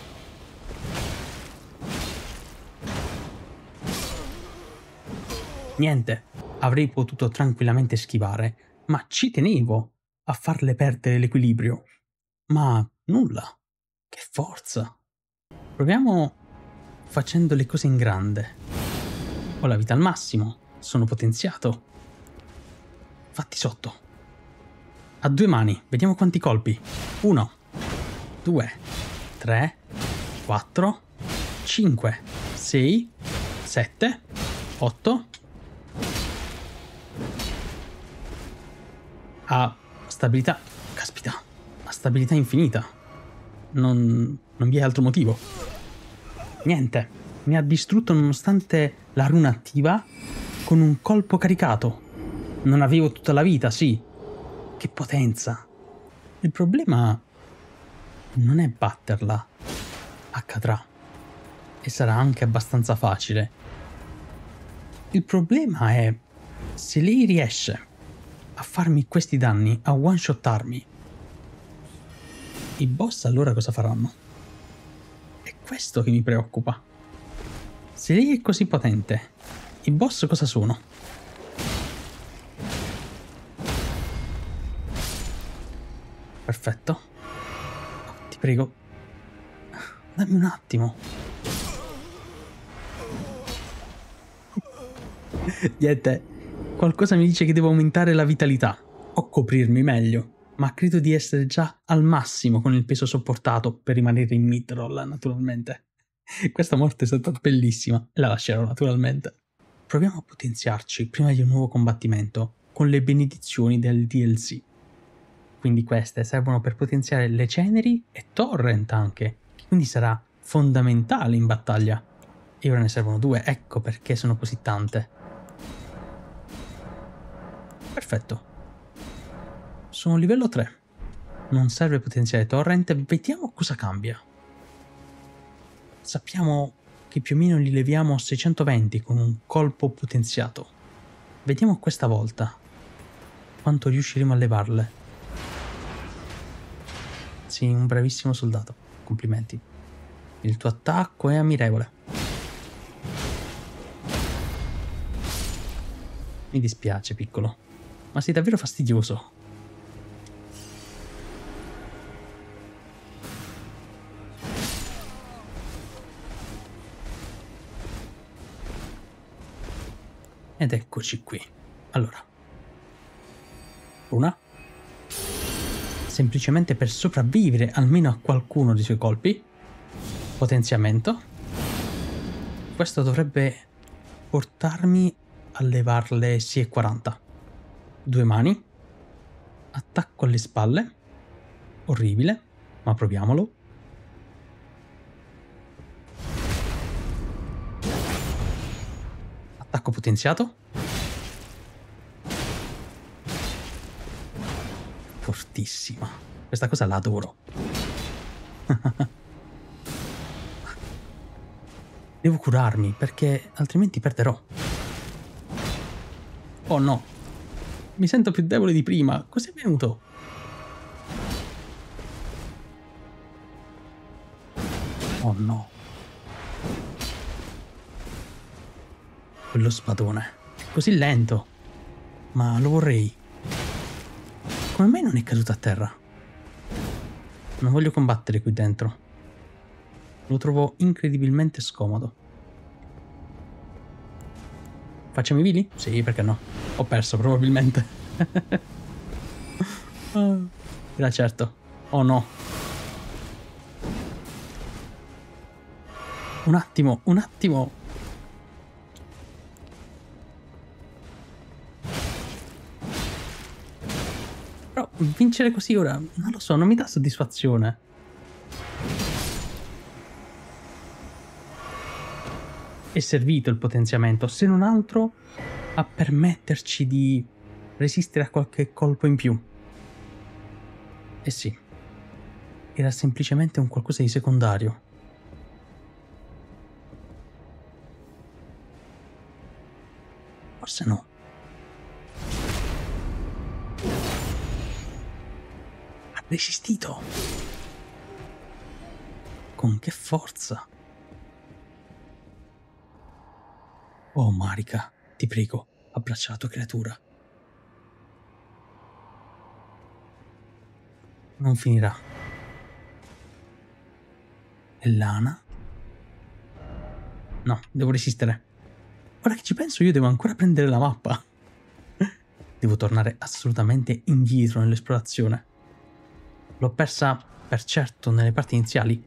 Niente. Avrei potuto tranquillamente schivare, ma ci tenevo a farle perdere l'equilibrio. Ma nulla. Che forza. Proviamo facendo le cose in grande. Ho la vita al massimo. Sono potenziato. Fatti sotto. A 2 mani. Vediamo quanti colpi. 1. 2, 3, 4, 5, 6, 7, 8. Ha stabilità. Caspita, ha stabilità infinita. Non vi è altro motivo. Niente, mi ha distrutto nonostante la runa attiva con un colpo caricato. Non avevo tutta la vita, sì. Che potenza. Il problema non è batterla. Accadrà. E sarà anche abbastanza facile. Il problema è se lei riesce a farmi questi danni, a one-shottarmi, i boss allora cosa faranno? È questo che mi preoccupa. Se lei è così potente, i boss cosa sono? Perfetto. Oh, ti prego. Dammi un attimo. Niente. Qualcosa mi dice che devo aumentare la vitalità o coprirmi meglio, ma credo di essere già al massimo con il peso sopportato per rimanere in mid-roll, naturalmente. Questa morte è stata bellissima e la lascerò naturalmente. Proviamo a potenziarci prima di un nuovo combattimento con le benedizioni del DLC. Quindi queste servono per potenziare le ceneri e Torrent anche, che quindi sarà fondamentale in battaglia. E ora ne servono 2, ecco perché sono così tante. Perfetto. Sono livello 3. Non serve potenziare Torrent, vediamo cosa cambia. Sappiamo che più o meno li leviamo a 620 con un colpo potenziato. Vediamo questa volta quanto riusciremo a levarle. Sì, un bravissimo soldato. Complimenti. Il tuo attacco è ammirevole. Mi dispiace, piccolo, ma sei davvero fastidioso. Ed eccoci qui. Allora. Runa. Semplicemente per sopravvivere almeno a qualcuno dei suoi colpi. Potenziamento. Questo dovrebbe portarmi a levarle C40. 2 mani. Attacco alle spalle. Orribile, ma proviamolo. Attacco potenziato. Fortissima. Questa cosa la adoro. Devo curarmi perché altrimenti perderò. Oh no. Mi sento più debole di prima. Cos'è venuto? Oh no. Quello spadone. È così lento. Ma lo vorrei. Come mai non è caduto a terra? Non voglio combattere qui dentro. Lo trovo incredibilmente scomodo. Facciamo i vili? Sì, perché no? Ho perso probabilmente. Era certo. Oh no. Un attimo, un attimo. Però vincere così ora, non lo so, non mi dà soddisfazione. È servito il potenziamento, se non altro a permetterci di resistere a qualche colpo in più. E sì, era semplicemente un qualcosa di secondario. Forse no. Ha resistito. Con che forza. Oh Marika, ti prego, abbraccia la tua creatura. Non finirà. E Lana? No, devo resistere. Ora che ci penso io devo ancora prendere la mappa. Devo tornare assolutamente indietro nell'esplorazione. L'ho persa per certo nelle parti iniziali.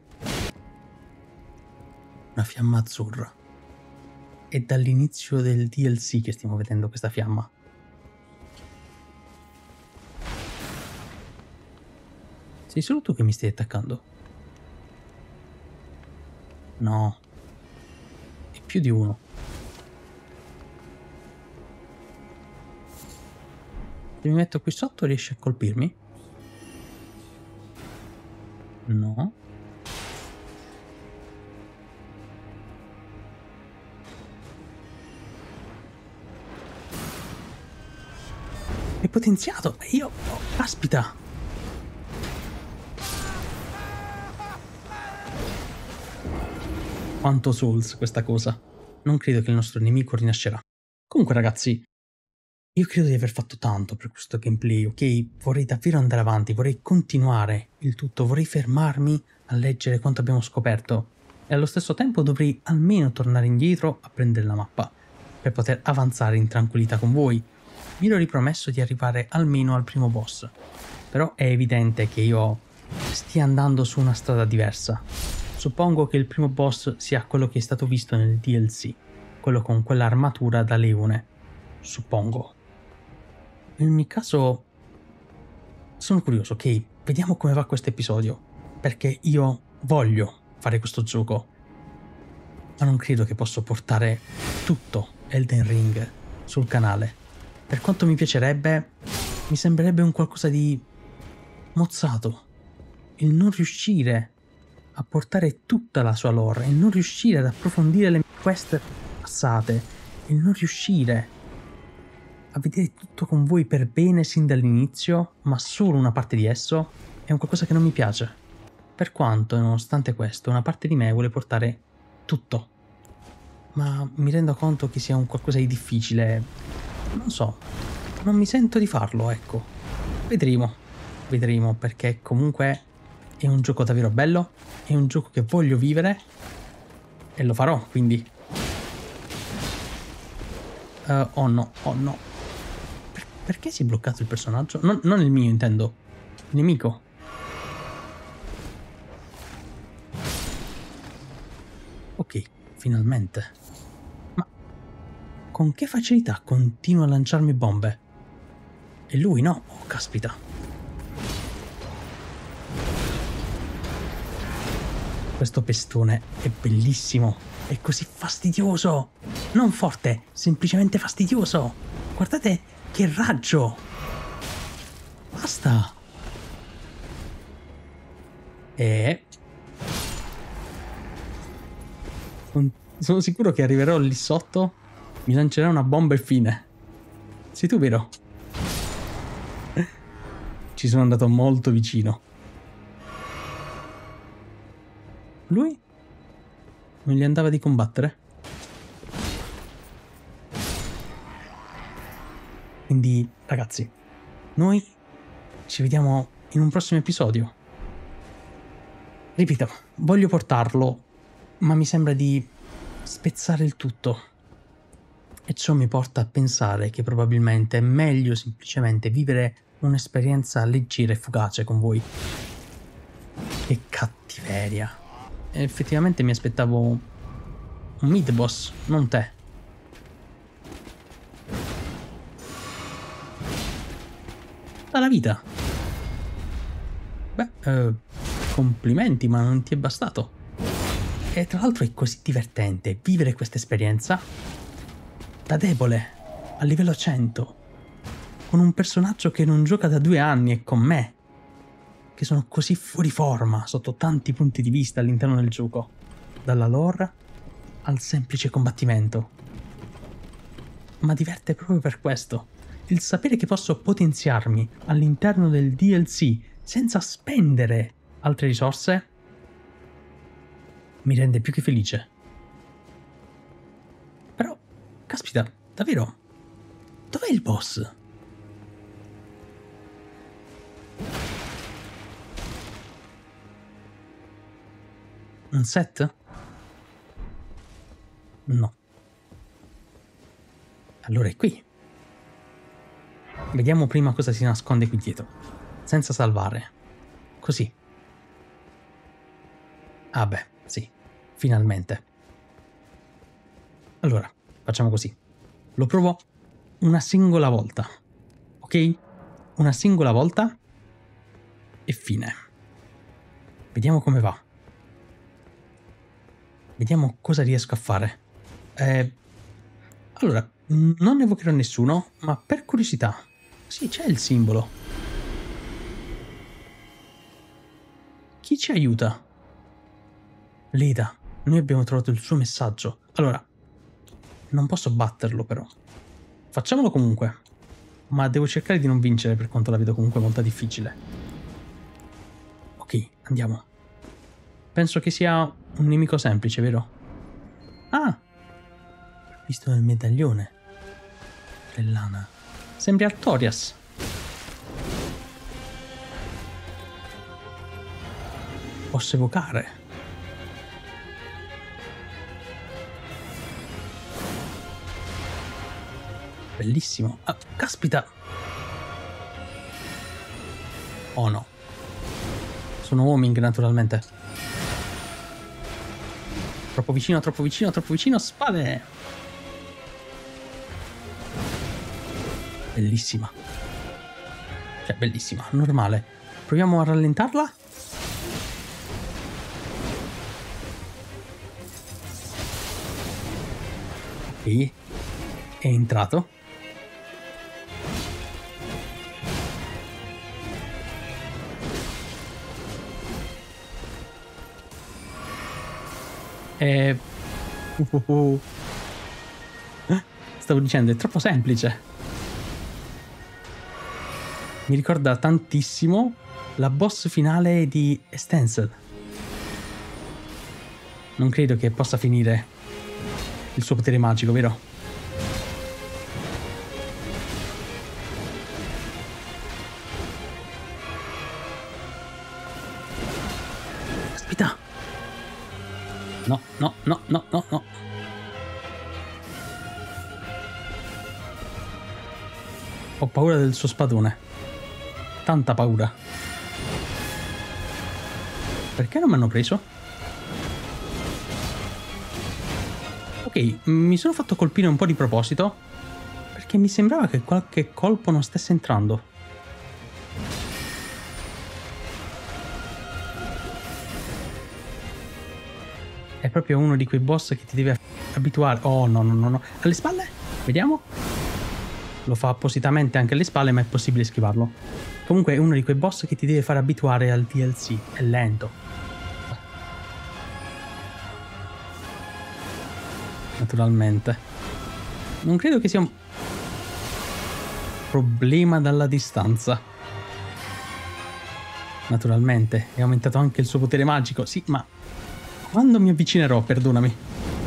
Una fiamma azzurra. È dall'inizio del DLC che stiamo vedendo questa fiamma. Sei solo tu che mi stai attaccando? No. È più di uno. Se mi metto qui sotto riesci a colpirmi? No. È potenziato! Io... Oh, caspita! Quanto Souls questa cosa. Non credo che il nostro nemico rinascerà. Comunque ragazzi, io credo di aver fatto tanto per questo gameplay, ok? Vorrei davvero andare avanti, vorrei continuare il tutto, vorrei fermarmi a leggere quanto abbiamo scoperto e allo stesso tempo dovrei almeno tornare indietro a prendere la mappa per poter avanzare in tranquillità con voi. Mi ero ripromesso di arrivare almeno al primo boss, però è evidente che io stia andando su una strada diversa. Suppongo che il primo boss sia quello che è stato visto nel DLC, quello con quell'armatura da leone. Suppongo. In ogni caso, sono curioso, ok? Vediamo come va questo episodio, perché io voglio fare questo gioco, ma non credo che posso portare tutto Elden Ring sul canale. Per quanto mi piacerebbe, mi sembrerebbe un qualcosa di mozzato. Il non riuscire a portare tutta la sua lore, il non riuscire ad approfondire le quest passate, il non riuscire a vedere tutto con voi per bene sin dall'inizio, ma solo una parte di esso, è un qualcosa che non mi piace. Per quanto, nonostante questo, una parte di me vuole portare tutto. Ma mi rendo conto che sia un qualcosa di difficile. Non so, non mi sento di farlo, ecco. Vedremo, perché comunque è un gioco davvero bello, è un gioco che voglio vivere e lo farò, quindi... oh no. Perché si è bloccato il personaggio? Non il mio, intendo. Il nemico. Ok, finalmente. Ma con che facilità continua a lanciarmi bombe? E lui no? Oh, caspita. Questo pestone è bellissimo. È così fastidioso. Non forte, semplicemente fastidioso. Guardate che raggio. Basta. Sono sicuro che arriverò lì sotto, mi lancerà una bomba e fine. Sei tu, vero? Ci sono andato molto vicino. Lui? Non gli andava di combattere? Quindi, ragazzi, noi ci vediamo in un prossimo episodio. Ripeto, voglio portarlo, ma mi sembra di spezzare il tutto. E ciò mi porta a pensare che probabilmente è meglio semplicemente vivere un'esperienza leggera e fugace con voi. Che cattiveria. E effettivamente mi aspettavo un mid-boss, non te. Dalla vita. Beh, complimenti, ma non ti è bastato. E tra l'altro è così divertente vivere questa esperienza da debole, a livello 100, con un personaggio che non gioca da 2 anni e con me, che sono così fuori forma sotto tanti punti di vista all'interno del gioco, dalla lore al semplice combattimento. Ma diverte proprio per questo. Il sapere che posso potenziarmi all'interno del DLC senza spendere altre risorse mi rende più che felice. Però, caspita, davvero? Dov'è il boss? Un set? No. Allora è qui. Vediamo prima cosa si nasconde qui dietro, senza salvare. così. Ah beh, sì, finalmente. Allora, facciamo così. Lo provo una singola volta, ok? Una singola volta e fine. Vediamo come va. Vediamo cosa riesco a fare. Allora, non evocherò nessuno, ma per curiosità. Sì, c'è il simbolo. Chi ci aiuta? Leda, noi abbiamo trovato il suo messaggio. Allora, non posso batterlo però. Facciamolo comunque. Ma devo cercare di non vincere per quanto la vedo comunque molto difficile. Ok, andiamo. Penso che sia un nemico semplice, vero? Ah! Visto nel medaglione. Lellana. Sembri Artorias. Posso evocare. Bellissimo. Ah, caspita. Oh no. Sono homing naturalmente. Troppo vicino, troppo vicino, troppo vicino. Spade. Bellissima. Cioè, bellissima. Normale. Proviamo a rallentarla. Ok. È entrato. Stavo dicendo, è troppo semplice. Mi ricorda tantissimo la boss finale di Stencil. Non credo che possa finire il suo potere magico, vero? Aspetta! No, no, no, no, no, no. Ho paura del suo spadone. Tanta paura. Perché non mi hanno preso? Ok, mi sono fatto colpire un po' di proposito, perché mi sembrava che qualche colpo non stesse entrando. È proprio uno di quei boss che ti deve abituare. Oh no, no, no, no. Alle spalle? Vediamo. Lo fa appositamente anche alle spalle, ma è possibile schivarlo. Comunque è uno di quei boss che ti deve far abituare al DLC. È lento. Naturalmente. Non credo che sia un problema dalla distanza. Naturalmente. È aumentato anche il suo potere magico. Sì, ma quando mi avvicinerò, perdonami.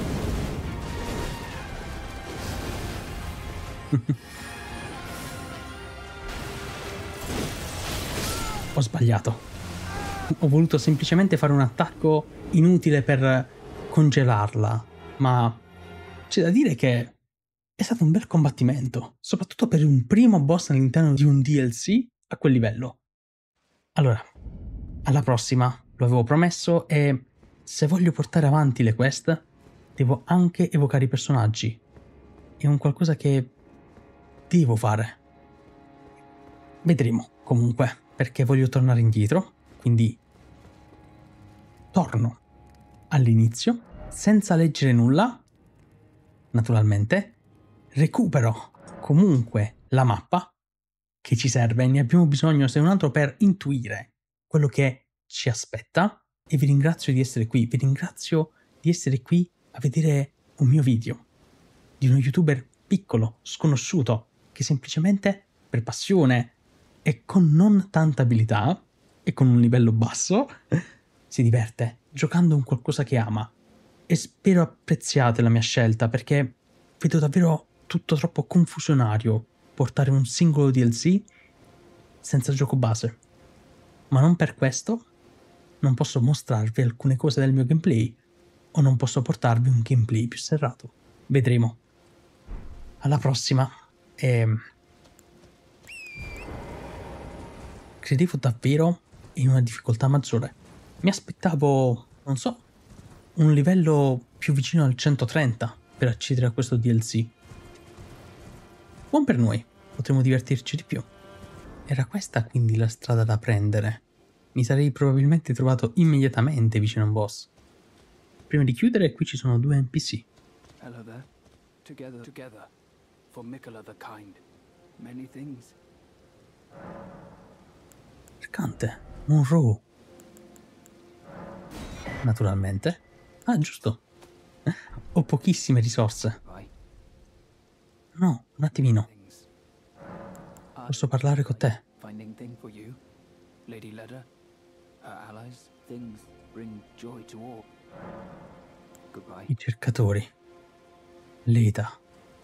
Ho sbagliato. Ho voluto semplicemente fare un attacco inutile per congelarla, ma c'è da dire che è stato un bel combattimento, soprattutto per un primo boss all'interno di un DLC a quel livello. Allora, alla prossima, lo avevo promesso, e se voglio portare avanti le quest, devo anche evocare i personaggi. È un qualcosa che devo fare. Vedremo, comunque, perché voglio tornare indietro, quindi torno all'inizio, senza leggere nulla, naturalmente, recupero comunque la mappa, che ci serve, ne abbiamo bisogno se non altro per intuire quello che ci aspetta, e vi ringrazio di essere qui, vi ringrazio di essere qui a vedere un mio video di uno youtuber piccolo, sconosciuto, che semplicemente per passione e con non tanta abilità e con un livello basso si diverte giocando un qualcosa che ama, e spero apprezziate la mia scelta, perché vedo davvero tutto troppo confusionario portare un singolo DLC senza gioco base, ma non per questo non posso mostrarvi alcune cose del mio gameplay, o non posso portarvi un gameplay più serrato. Vedremo. Alla prossima. Credevo davvero in una difficoltà maggiore. Mi aspettavo, non so, un livello più vicino al 130 per accedere a questo DLC. Buon per noi, potremo divertirci di più. Era questa quindi la strada da prendere. Mi sarei probabilmente trovato immediatamente vicino a un boss. Prima di chiudere, qui ci sono 2 NPC. Hello there. Together. For Mikola the Kind. Many things. Mercante, Monroe. Naturalmente. Ah, giusto. Ho pochissime risorse. Right. No, un attimino. Things. Posso parlare con te? Finding thing for you, Lady Leda, her allies. Things bring joy to all. Goodbye. I cercatori. Leda.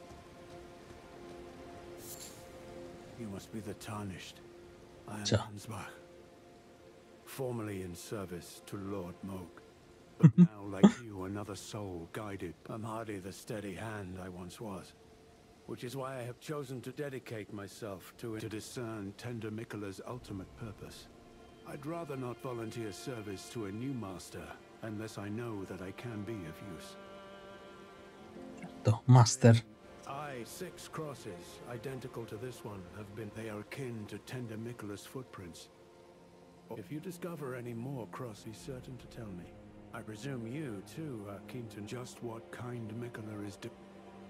You must be the Tarnished. I am Già. Ansbach. Formerly in service to Lord Moog, but now, like you, another soul guided. I'm hardly the steady hand I once was, which is why I have chosen to dedicate myself to discern Tender Mikola's ultimate purpose. I'd rather not volunteer service to a new master unless I know that I can be of use. Certo, Master. 6 crosses, identical to this one, they are akin to Tender Mikola's footprints. If you discover any more cross, be certain to tell me. I presume you, too, are keen to just what kind Mikola is doing.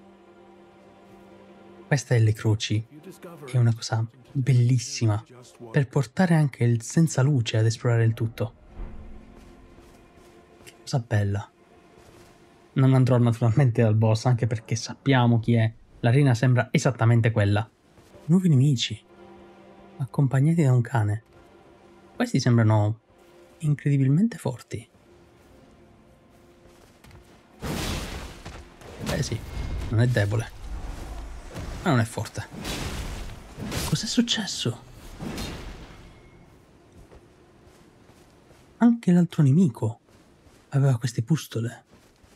Questa delle croci è una cosa bellissima per portare anche il senza luce ad esplorare il tutto. Che cosa bella. Non andrò naturalmente dal boss, anche perché sappiamo chi è. L'arena sembra esattamente quella. Nuovi nemici, accompagnati da un cane. Questi sembrano incredibilmente forti. Beh sì, non è debole, ma non è forte. Cos'è successo? Anche l'altro nemico aveva queste pustole.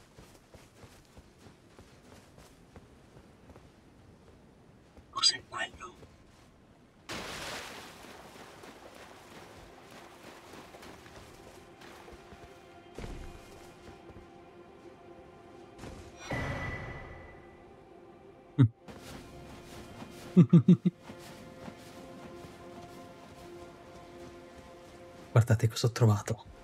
Cos'è quello? Guardate cosa ho trovato.